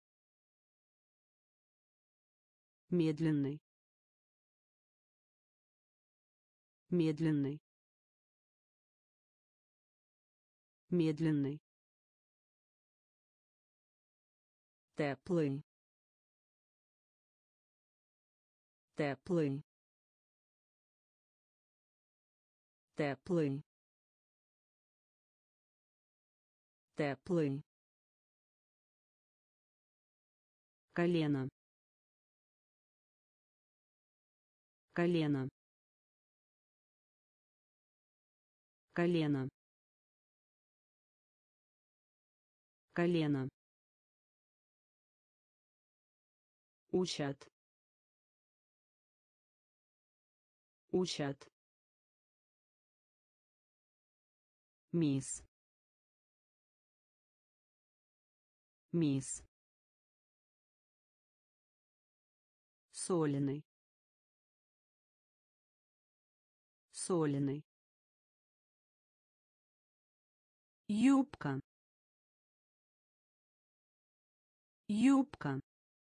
медленный, медленный, медленный, теплый, теплый, теплый, теплый, колено, колено, колено, колено, учат, учат, мисс, мисс, соленый, соленый, юбка, юбка,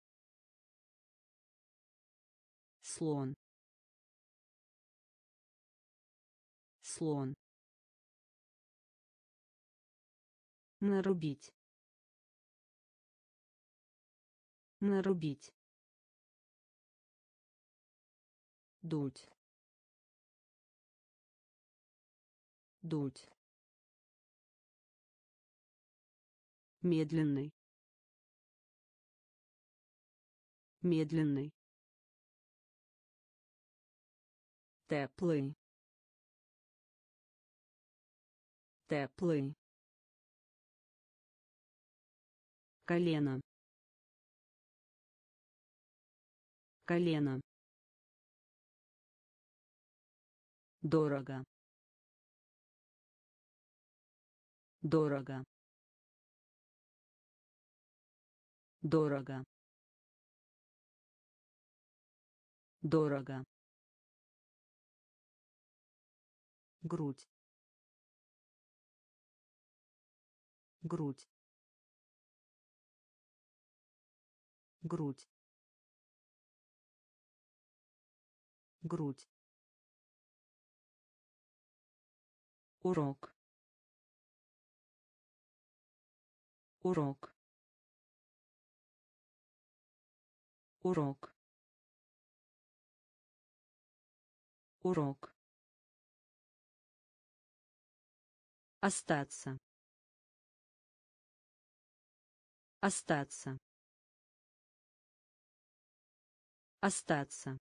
слон, слон, нарубить, нарубить, дуть, дуть, медленный, медленный, теплый, теплый, колено, колено, Дорого. Дорого. Дорого. Дорого. Грудь. Грудь. Грудь. Грудь. Урок. Урок. Урок. Урок. Остаться. Остаться. Остаться.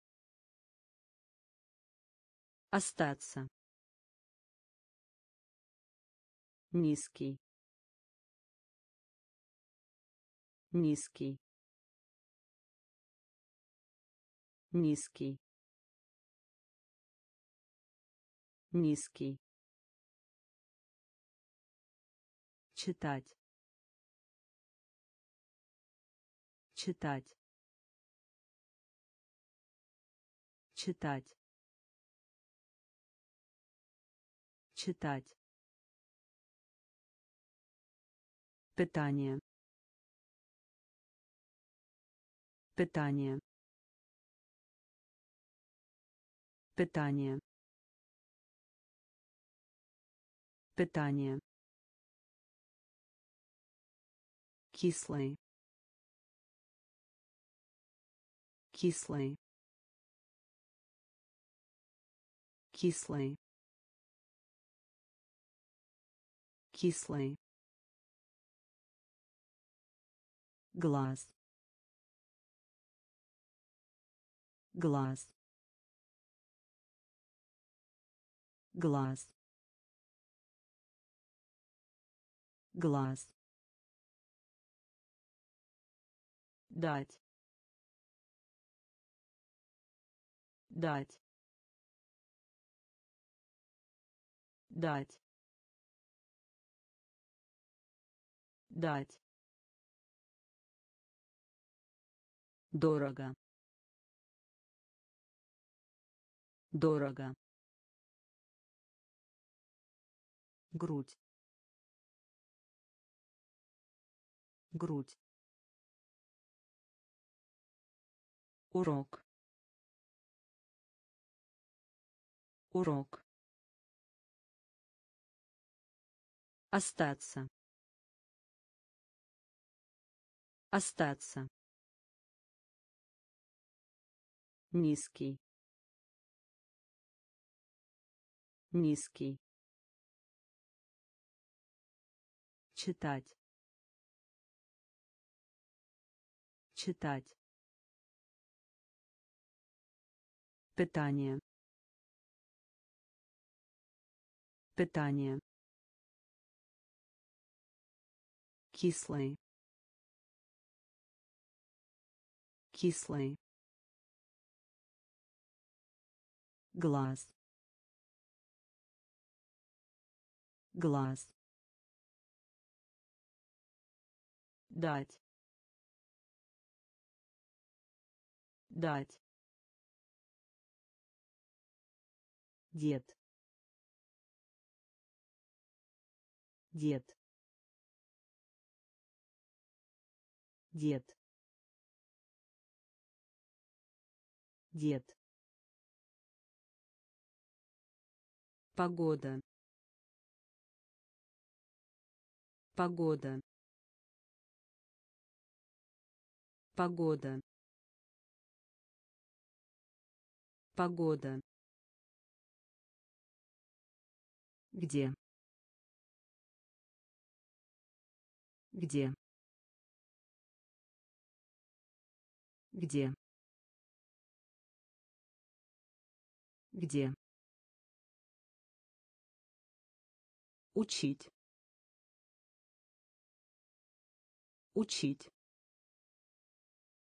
Остаться. Низкий. Низкий. Низкий. Низкий. Читать. Читать. Читать. Читать. Питание. Питание. Питание. Питание. Кислый. Кислый. Кислый. Кислый. Глаз. Глаз. Глаз. Глаз. Дать. Дать. Дать. Дать. Дорого. Дорого. Грудь. Грудь. Урок. Урок. Остаться. Остаться. Низкий. Низкий. Читать. Читать. Питание. Питание. Кислый. Кислый. Глаз. Глаз. Дать. Дать. Дед. Дед. Дед. Дед. Погода. Погода. Погода. Погода. Где? Где? Где? Где? Учить. Учить.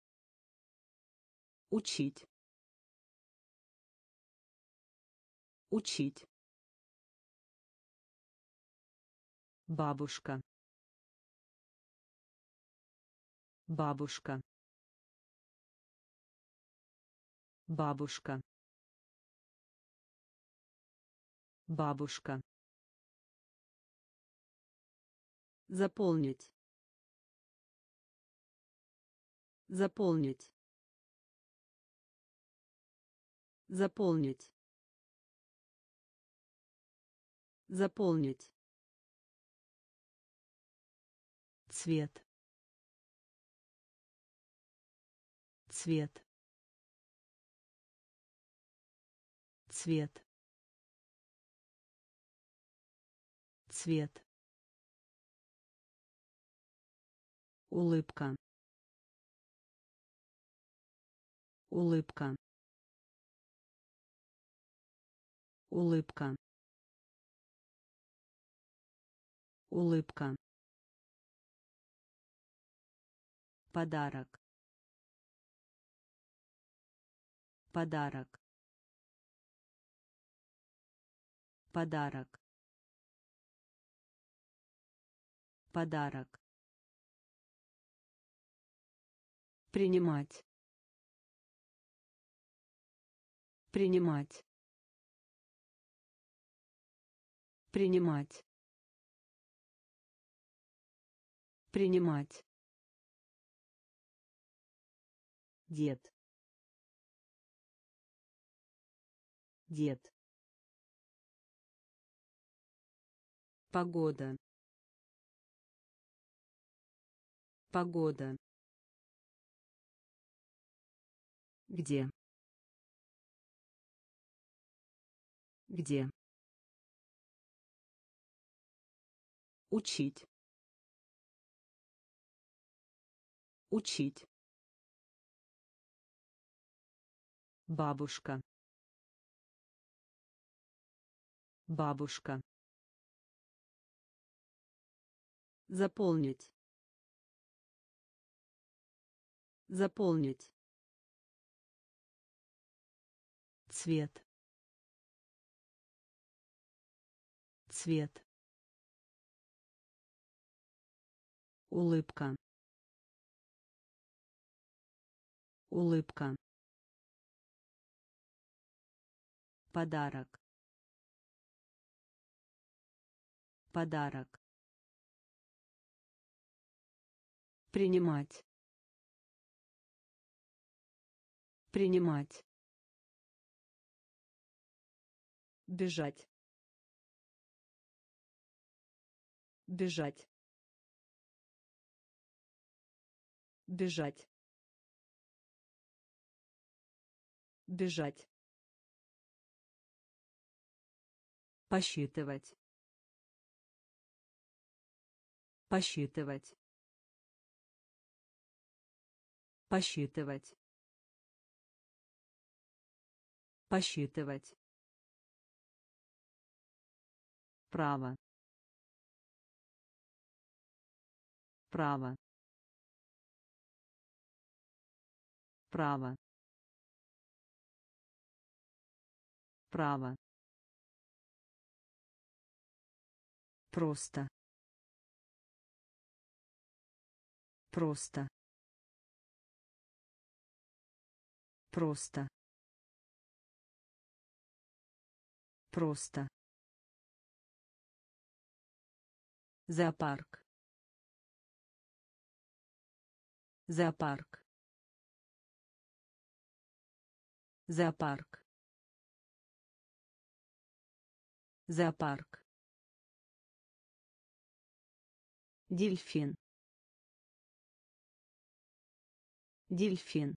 Учить. Учить. Бабушка. Бабушка. Бабушка. Бабушка. Заполнить. Заполнить. Заполнить. Заполнить. Цвет. Цвет. Цвет. Цвет. Улыбка. Улыбка. Улыбка. Улыбка. Подарок. Подарок. Подарок. Подарок. Принимать. Принимать. Принимать. Принимать. Дед. Дед. Погода. Погода. Где? Где? Учить. Учить. Бабушка. Бабушка. Заполнить. Заполнить. Цвет. Цвет. Улыбка. Улыбка. Подарок. Подарок. Принимать. Принимать. Бежать. Бежать. Бежать. Бежать. Посчитывать. Посчитывать. Посчитывать. Посчитывать. Право. Право. Право. Право. Просто. Просто. Просто. Просто. Зоопарк. Зоопарк. Зоопарк. Зоопарк. Дельфин. Дельфин.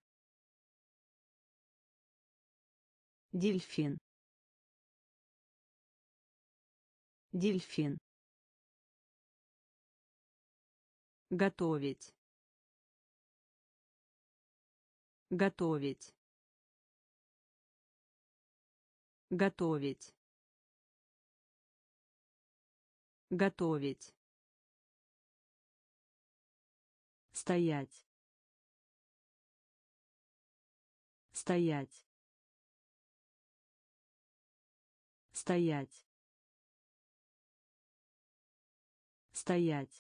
Дельфин. Дельфин. Готовить. Готовить. Готовить. Готовить. Стоять. Стоять. Стоять. Стоять.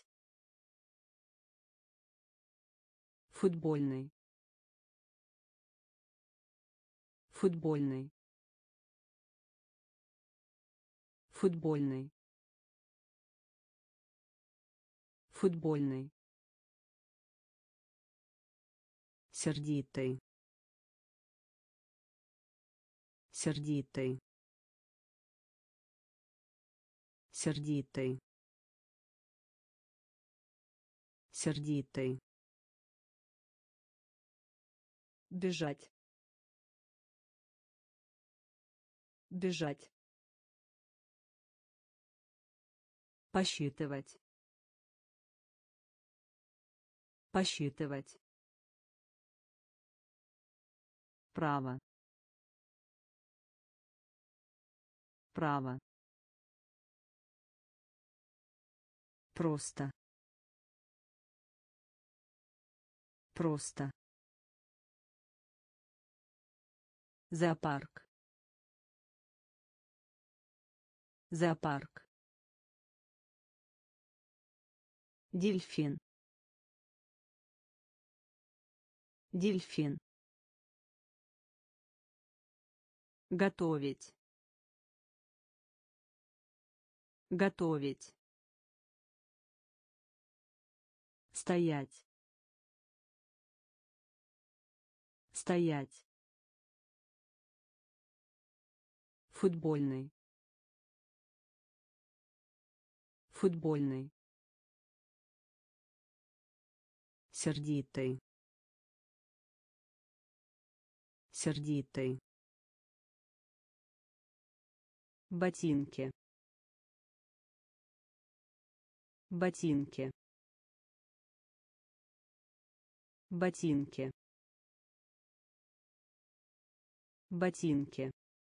Футбольный. Футбольный. Футбольный. Футбольный. Сердитый. Сердитый. Сердитый. Сердитый. Бежать. Бежать. Посчитывать. Посчитывать. Право. Право. Просто. Просто. Зоопарк. Зоопарк. Дельфин. Дельфин. Готовить. Готовить. Стоять. Стоять. Футбольный. Футбольный. Сердитый. Сердитый. Ботинки. Ботинки. Ботинки. Ботинки.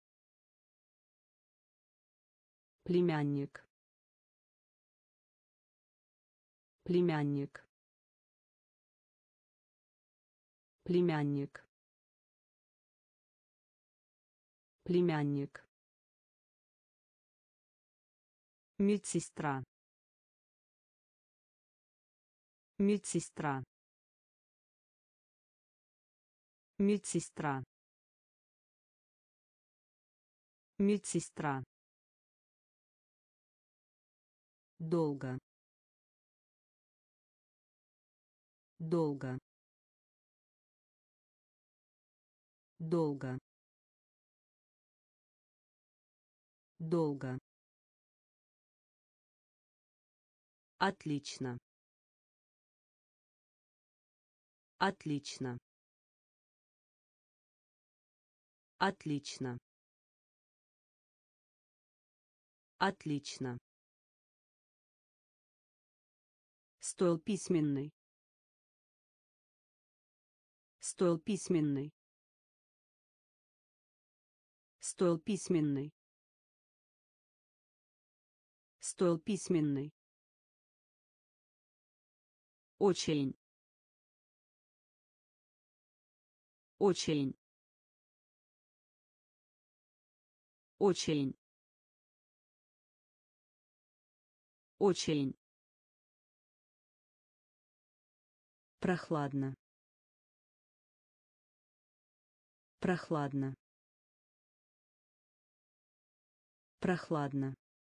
Племянник. Племянник. Племянник. Племянник. Медсестра. Медсестра. Медсестра. Медсестра. Долго. Долго. Долго. Долго. Отлично. Отлично. Отлично. Отлично. Стол письменный. Стол письменный. Стол письменный. Стол письменный. Очень. Очень. Очень. Очень. Прохладно. Прохладно. Прохладно.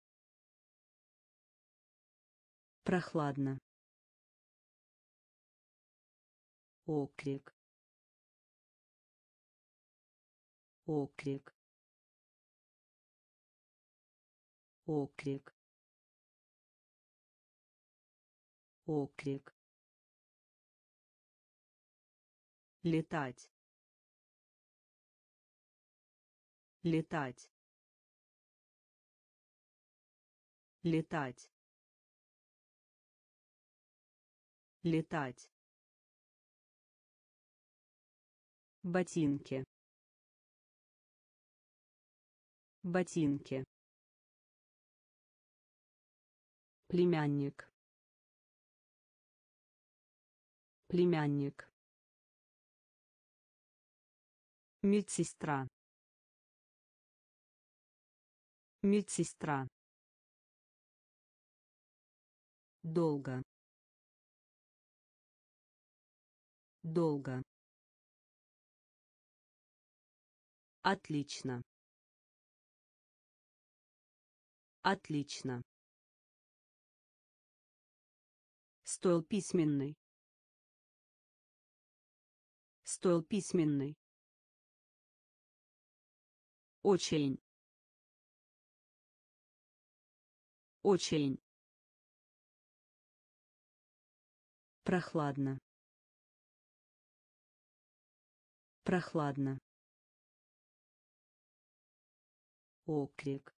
Прохладно. Оклик. Оклик. Оклик. Оклик. Летать. Летать. Летать. Летать. Ботинки. Ботинки. Племянник. Племянник. Медсестра. Медсестра. Долго. Долго. Отлично. Отлично. Стол письменный. Стол письменный. Очень. Очень. Прохладно. Прохладно. Оклик.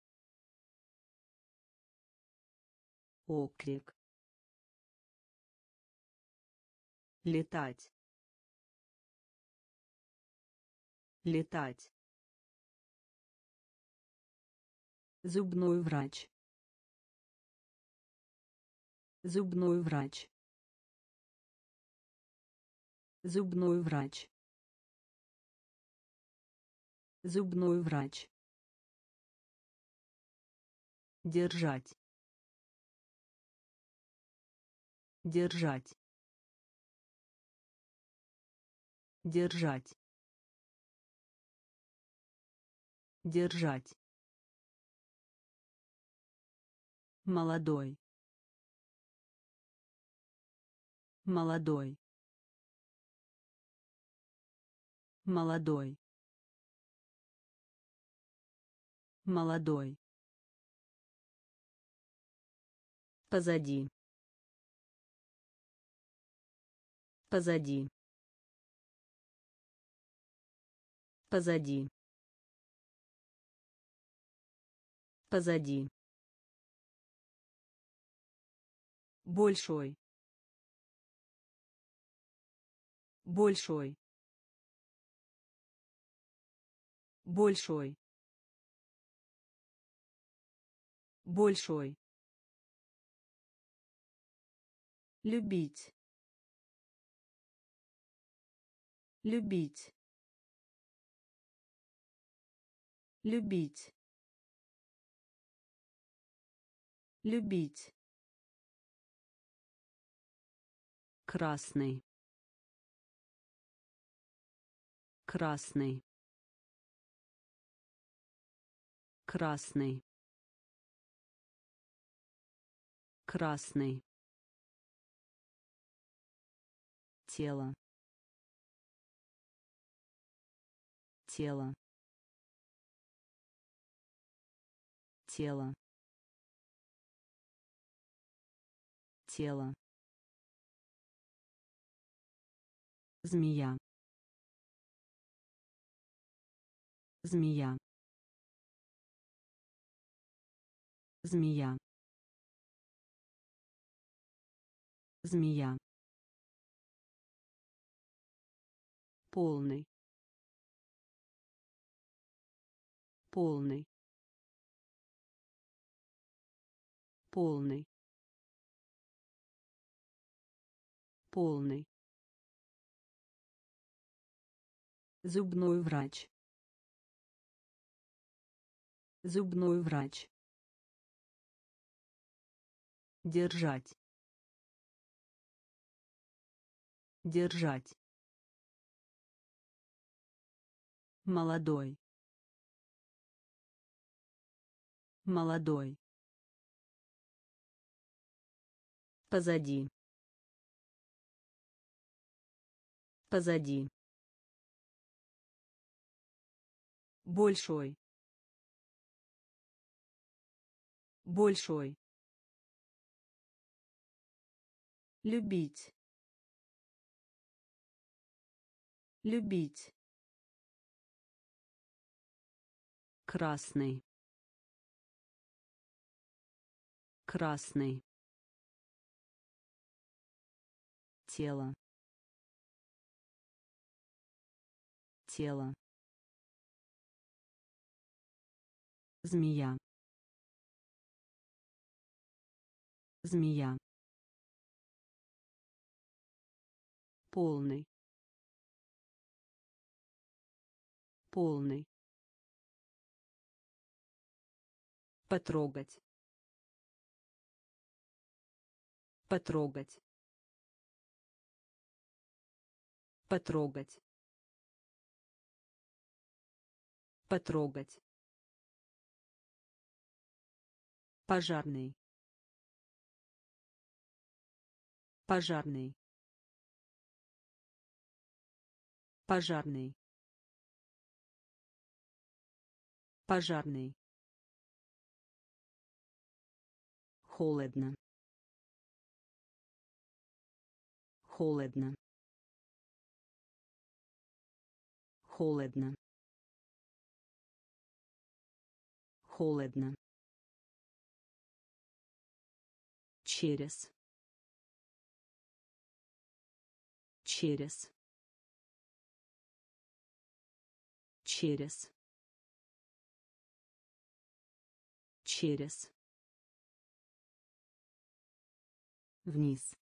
Оклик. Летать. Летать. Зубной врач. Зубной врач. Зубной врач. Зубной врач. Держать. Держать. Держать. Держать. Молодой. Молодой. Молодой. Молодой. Позади. Позади. Позади. Позади. Большой. Большой. Большой. Большой. Любить. Любить. Любить. Любить. Красный. Красный. Красный. Красный. Тело. Тело. Тело. Тело. Змея. Змея. Змея. Змея. Полный. Полный. Полный. Полный. Зубной врач. Зубной врач. Держать. Держать. Молодой. Молодой. Позади. Позади. Большой. Большой. Любить. Любить. Красный. Красный. Тело. Тело. Змея. Змея. Полный. Полный. потрогать, потрогать, потрогать, потрогать, пожарный, пожарный, пожарный, пожарный, холодно, холодно, холодно, холодно, через, через, через, через, вниз,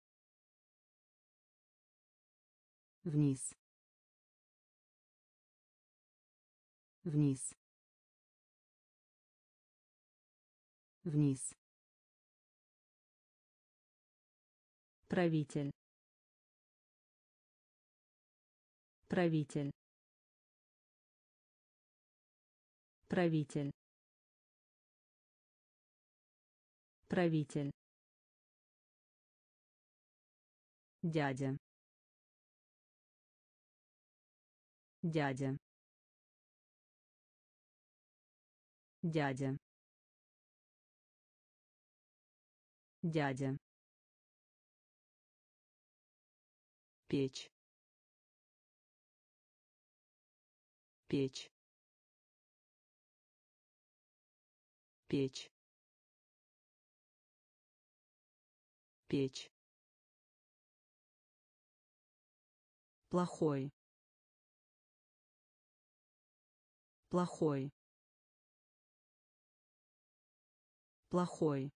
вниз, вниз, вниз, правитель, правитель, правитель, правитель, дядя, дядя, дядя, дядя, печь, печь, печь, печь, плохой, плохой, плохой,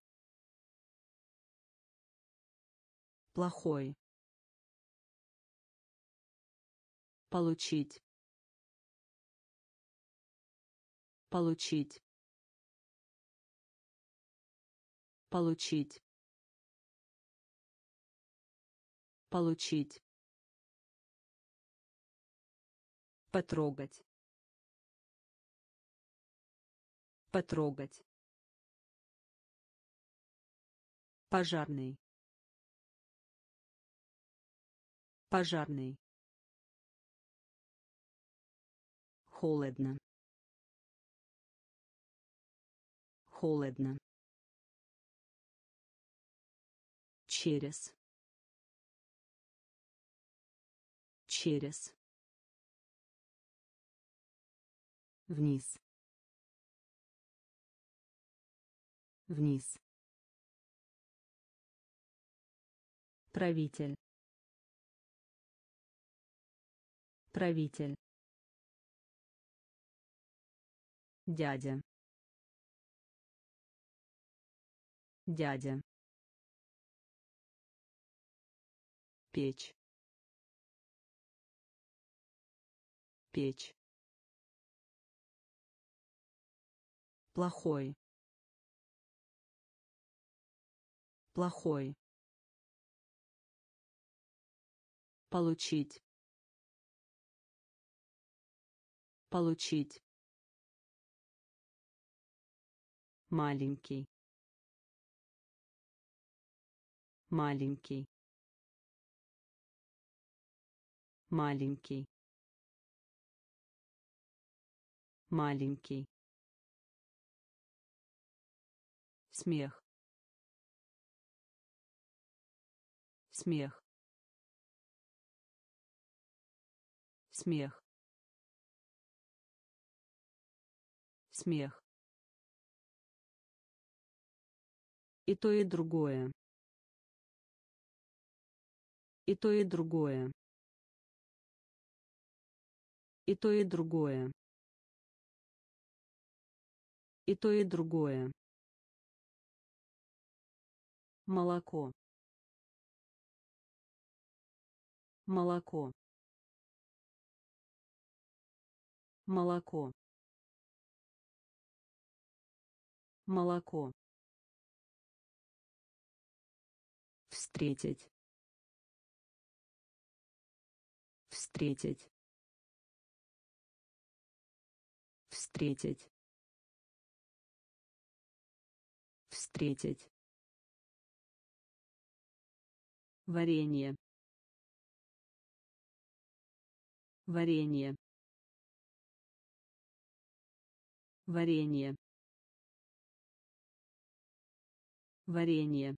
плохой, получить, получить, получить, получить, потрогать, потрогать, пожарный, пожарный, холодно, холодно, через, через, вниз, вниз, правитель, правитель, дядя, дядя, печь, печь, плохой, плохой, получить, получить, маленький, маленький, маленький, маленький, смех, смех, смех, смех, и то и другое, и то и другое, и то и другое, и то и другое, молоко, молоко, молоко, молоко, встретить, встретить, встретить, встретить, варенье, варенье, варенье, варенье,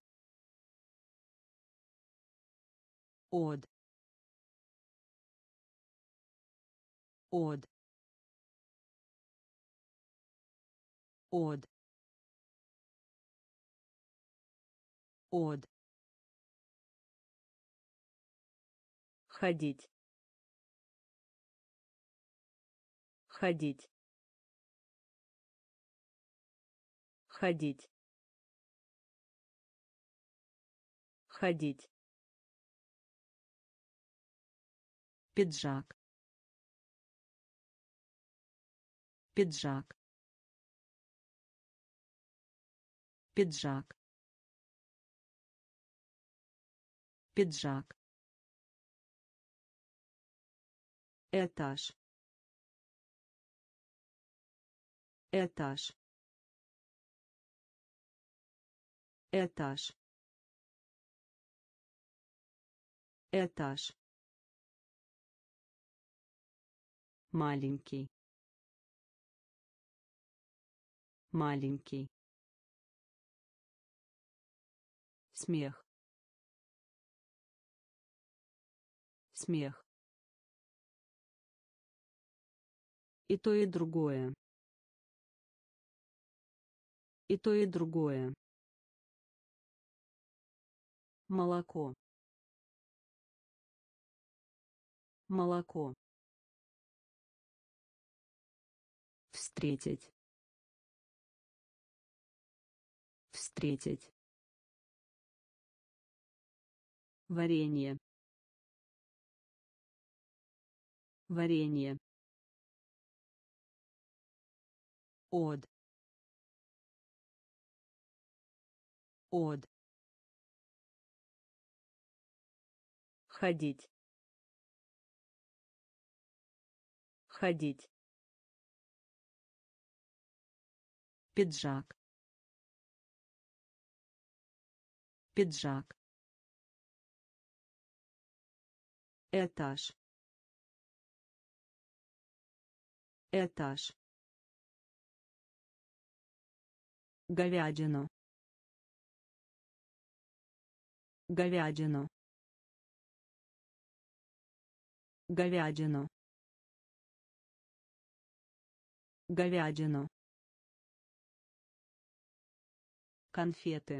от, от, от, от, ходить, ходить, ходить, ходить, пиджак, пиджак, пиджак, пиджак, этаж, этаж, этаж, этаж, маленький, маленький, смех, смех, и то и другое, и то и другое, молоко, молоко, встретить, встретить, варенье, варенье, от, от, ходить, ходить, пиджак, пиджак, этаж, этаж, говядину, говядину, говядину, говядину, конфеты,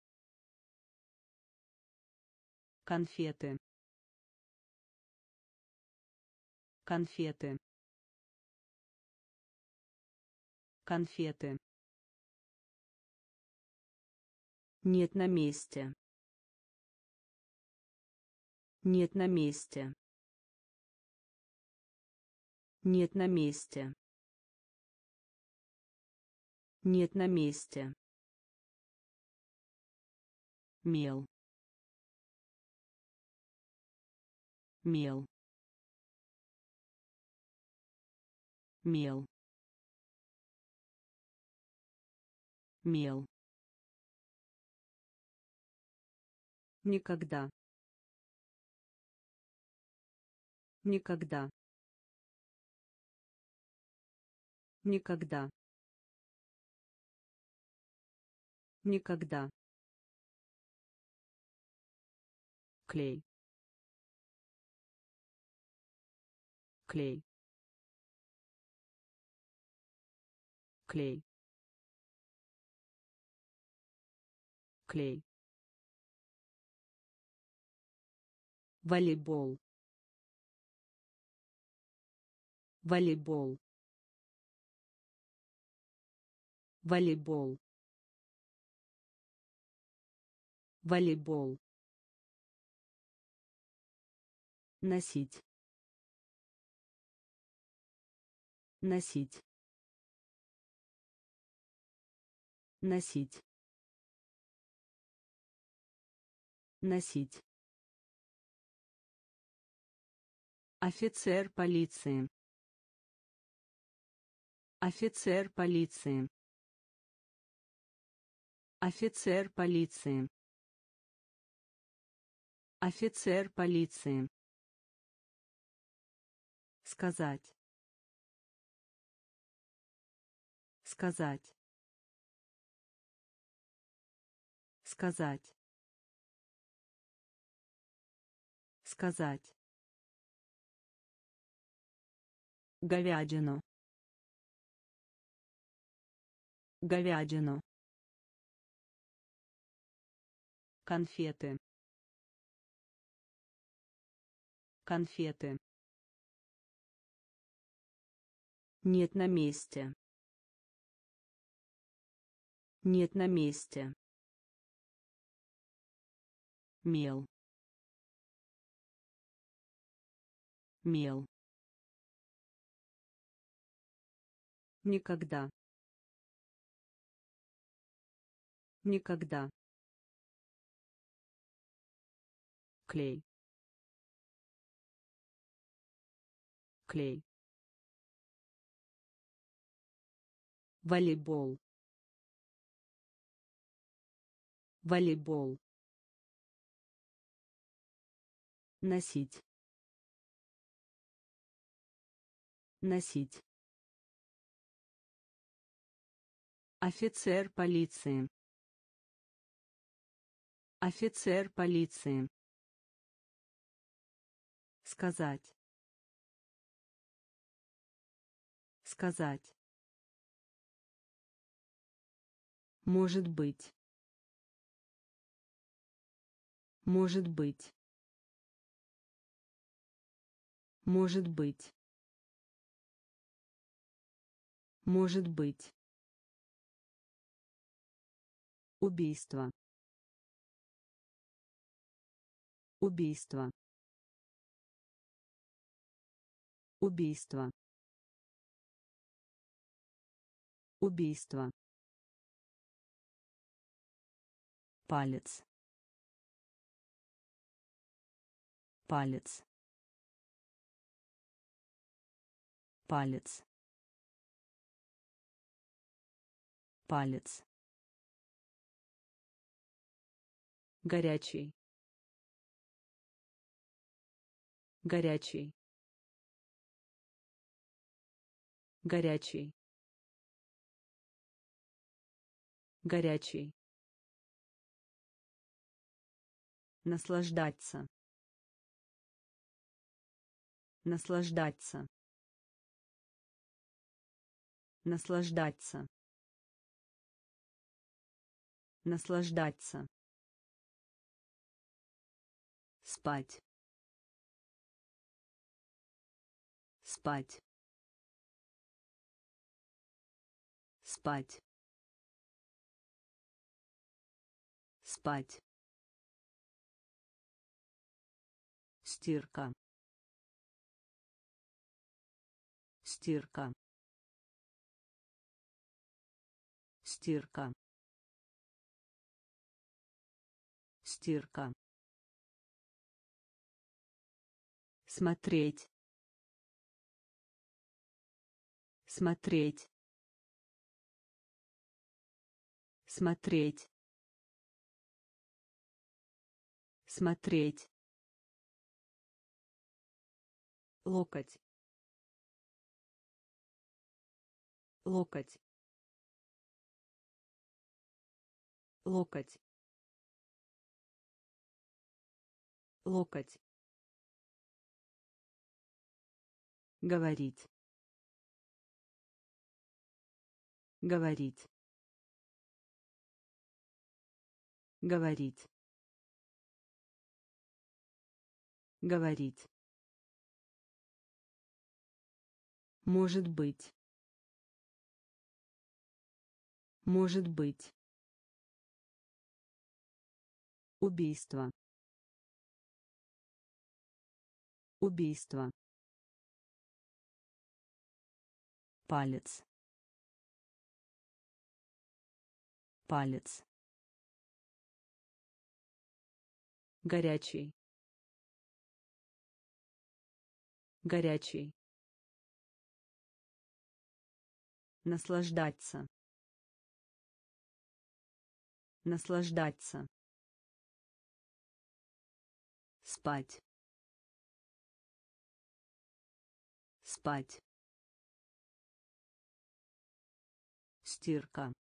конфеты, конфеты, конфеты, нет на месте, нет на месте, нет на месте, нет на месте, мел, мел, мел, мел, никогда, никогда, никогда, никогда, клей, клей, клей, клей, волейбол, волейбол, волейбол, волейбол, носить, носить, Носить. Носить. Офицер полиции. Офицер полиции. Офицер полиции. Офицер полиции. Сказать. Сказать. Сказать. Сказать. Говядину. Говядину. Конфеты. Конфеты. Нет на месте. Нет на месте. Мел. Мел. Никогда. Никогда. Клей. Клей. Волейбол. Волейбол. Носить. Носить. Офицер полиции. Офицер полиции. Сказать. Сказать. Может быть. Может быть. Может быть. Может быть. Убийство. Убийство. Убийство. Убийство. Палец. Палец. Палец. Палец. Горячий. Горячий. Горячий. Горячий. Наслаждаться. Наслаждаться. Наслаждаться. Наслаждаться. Спать. Спать. Спать. Спать. Стирка. Стирка. Стирка. Стирка. Смотреть. Смотреть. Смотреть. Смотреть. Локоть. Локоть. Локоть. Локоть. Говорить. Говорить. Говорить. Говорить. Может быть. Может быть. Убийство. Убийство. Палец. палец, горячий, горячий, наслаждаться, наслаждаться, спать, спать, стирка,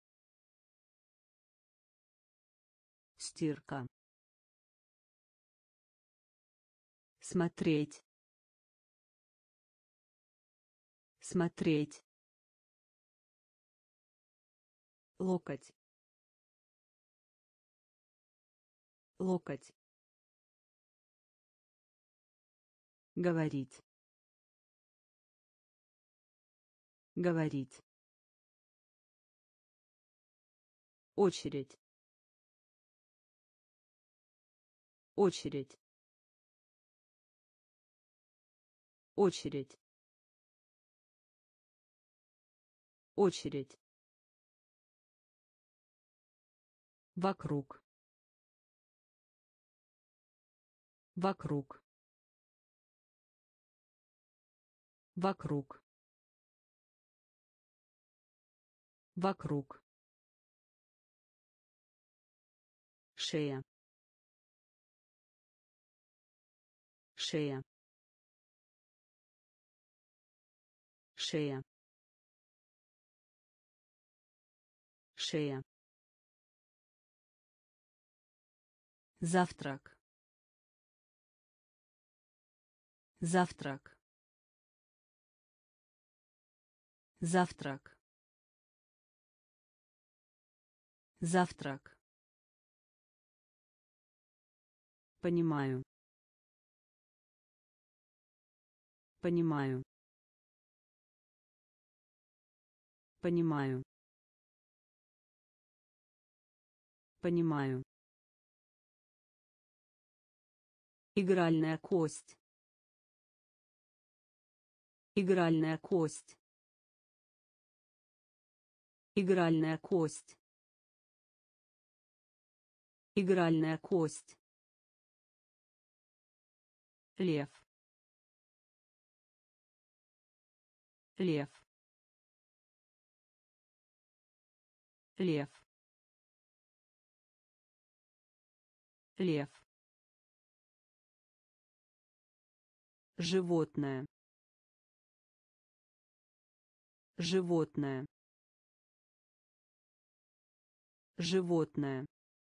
стирка, смотреть, смотреть, локоть, локоть, говорить, говорить, очередь, очередь, очередь, очередь, вокруг, вокруг, вокруг, вокруг, шея, шея, шея, шея, завтрак, завтрак, завтрак, завтрак, понимаю, понимаю, понимаю, понимаю, игральная кость, игральная кость, игральная кость, игральная кость, лев, лев, лев, лев, животное, животное, животное,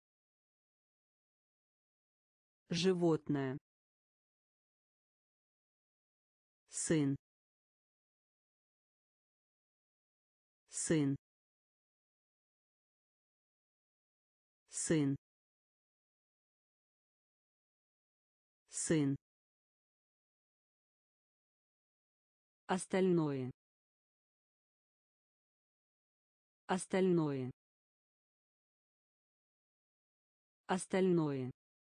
животное, сын, сын, сын, сын, остальное, остальное, остальное,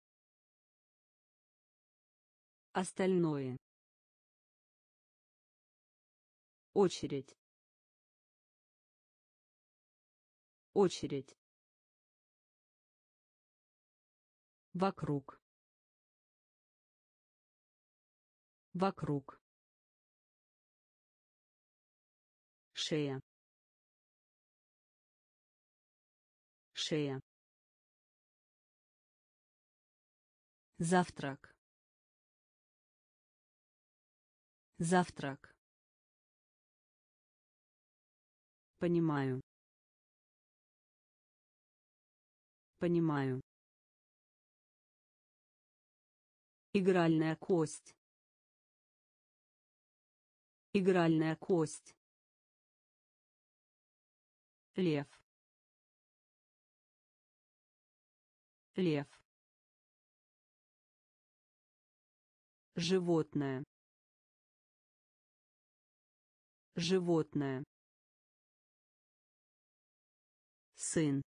остальное, очередь, очередь, вокруг, вокруг, шея, шея, завтрак, завтрак, понимаю, понимаю, игральная кость, игральная кость, лев, лев, животное, животное, сын,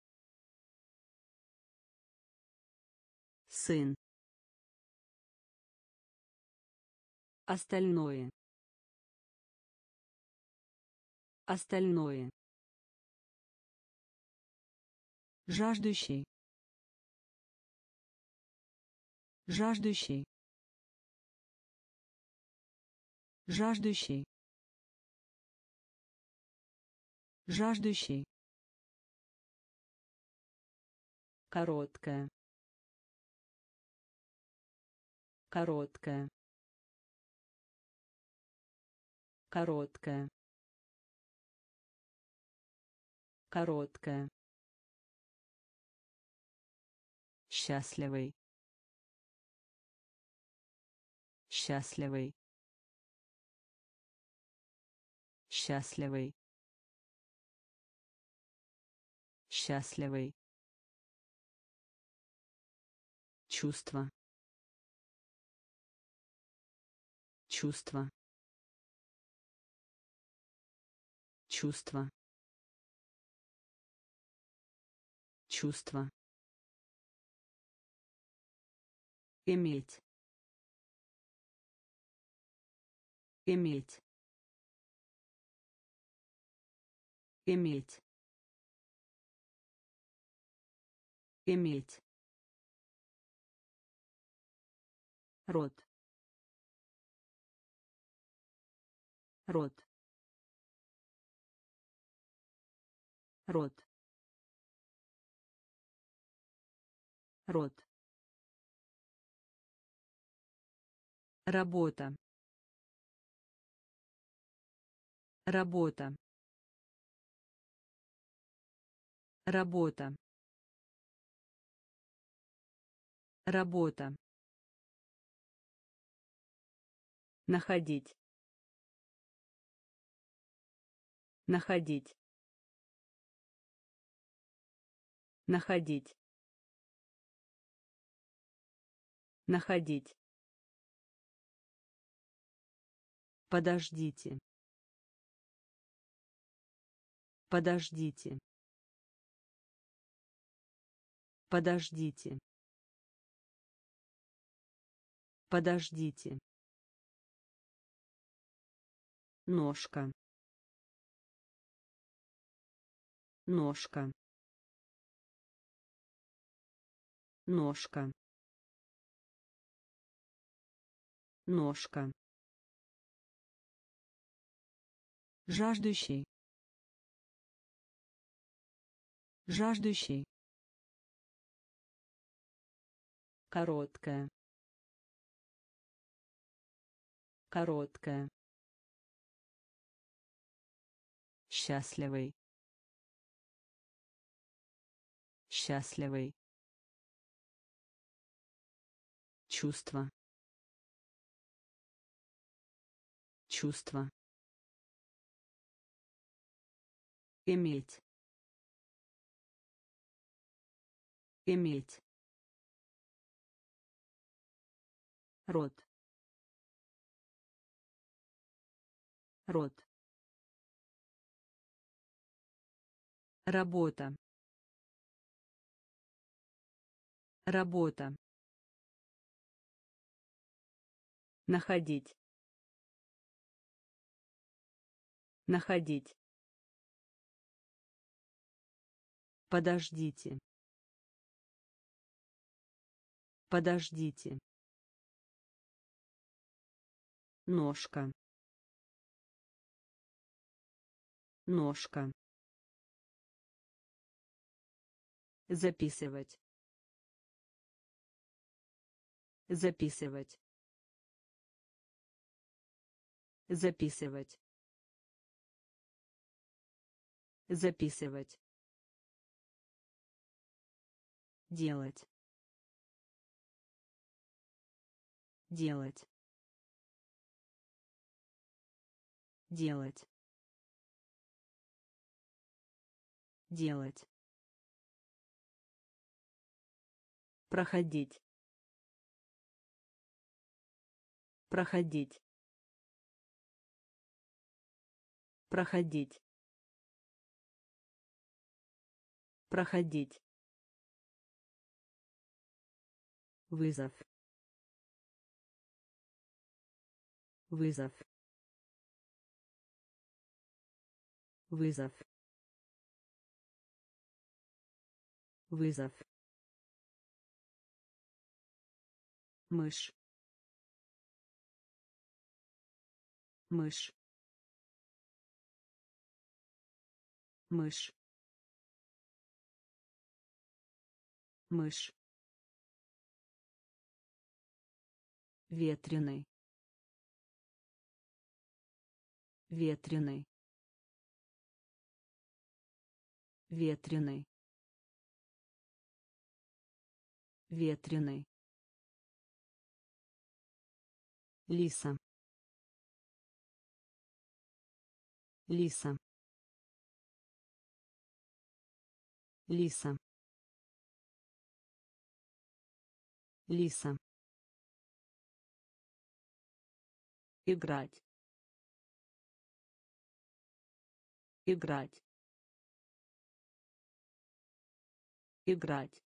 сын, остальное, остальное, жаждущий, жаждущий, жаждущий, жаждущий, короткая, короткая, короткая, короткая, счастливый, счастливый, счастливый, счастливый, чувство, чувство, чувство, чувство, иметь, иметь, иметь, иметь, рот, рот, рот, рот, работа, работа, работа, работа, находить, находить, находить, находить, подождите, подождите, подождите, подождите, ножка, ножка, ножка, ножка, жаждущий, жаждущий, короткая, короткая, счастливый, счастливый, чувство, чувство, иметь, иметь, рот, рот, работа, работа, находить, находить, подождите, подождите, ножка, ножка, записывать, записывать, записывать, записывать, делать, делать, делать, делать, проходить, проходить, проходить, проходить, вызов, вызов, вызов, вызов, мышь, мышь, мышь, мышь, ветреный, ветреный, ветреный, ветреный, лиса, лиса, лиса, лиса, играть, играть, играть,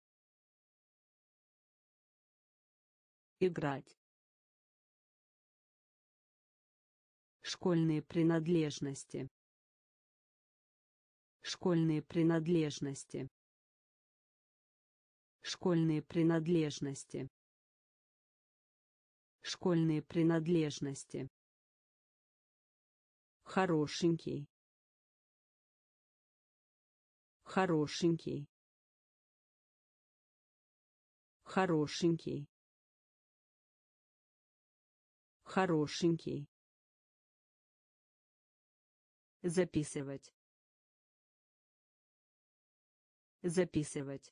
играть, школьные принадлежности, школьные принадлежности, школьные принадлежности, школьные принадлежности, хорошенький, хорошенький, хорошенький, хорошенький, записывать, записывать,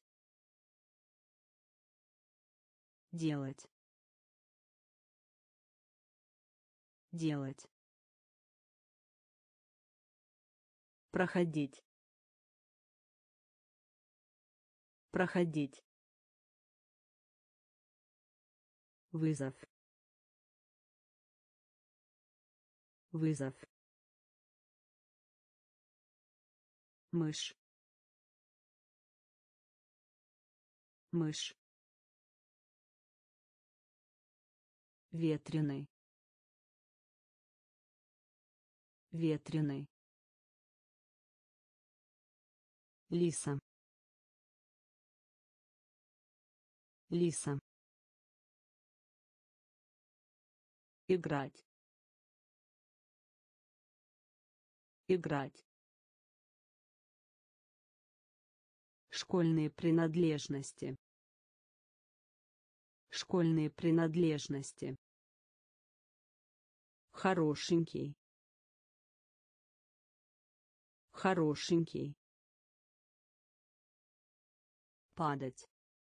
делать, делать, проходить, проходить, вызов, вызов, мышь, мышь, ветреный, ветреный, лиса, лиса, играть, играть, школьные принадлежности, школьные принадлежности, хорошенький, хорошенький, падать,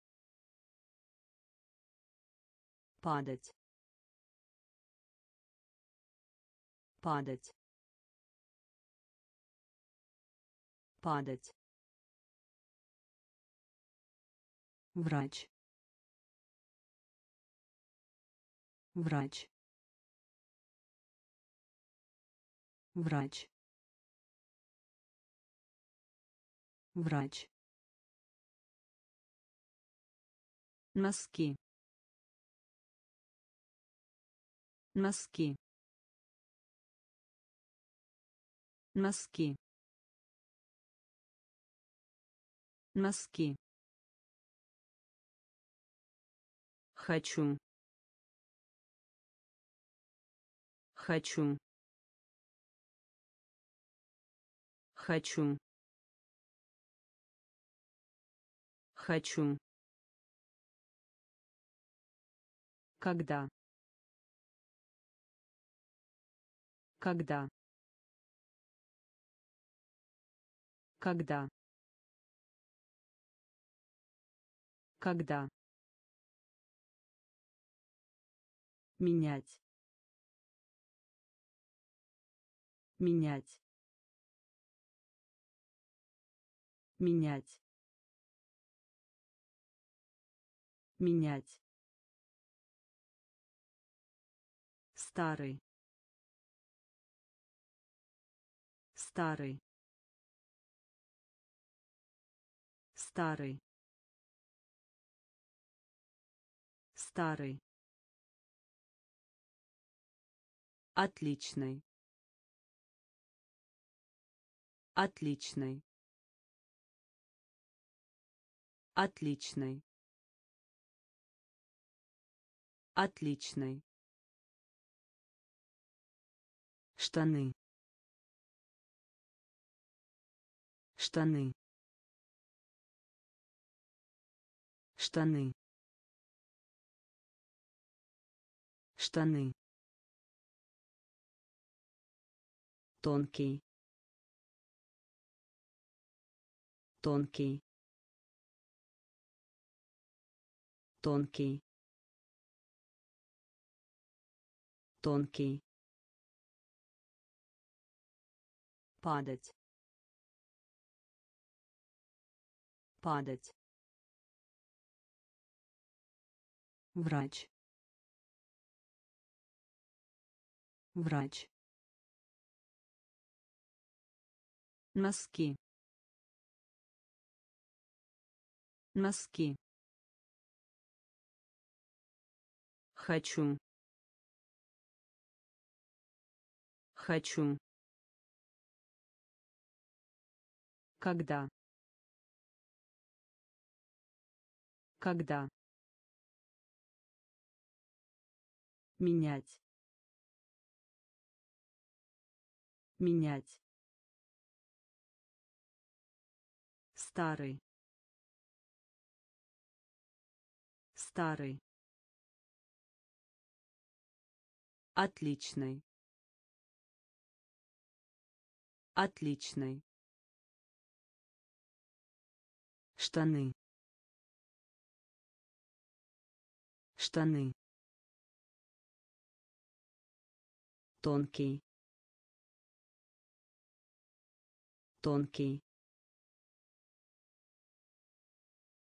падать, падать, падать, врач, врач, врач, врач, носки, носки, носки, носки, хочу, хочу, хочу, хочу, когда, когда, когда, когда, менять, менять, менять, менять, старый, старый, старый, старый, отличный, отличный, Отличный. Отличный. Штаны. Штаны. Штаны. Штаны. Тонкий. Тонкий. Тонкий. Тонкий. Падать. Падать. Врач. Врач. Носки. Носки. Хочу. Хочу. Когда. Когда. Менять. Менять. Старый. Старый. Отличный. Отличный. Штаны. Штаны. Тонкий. Тонкий.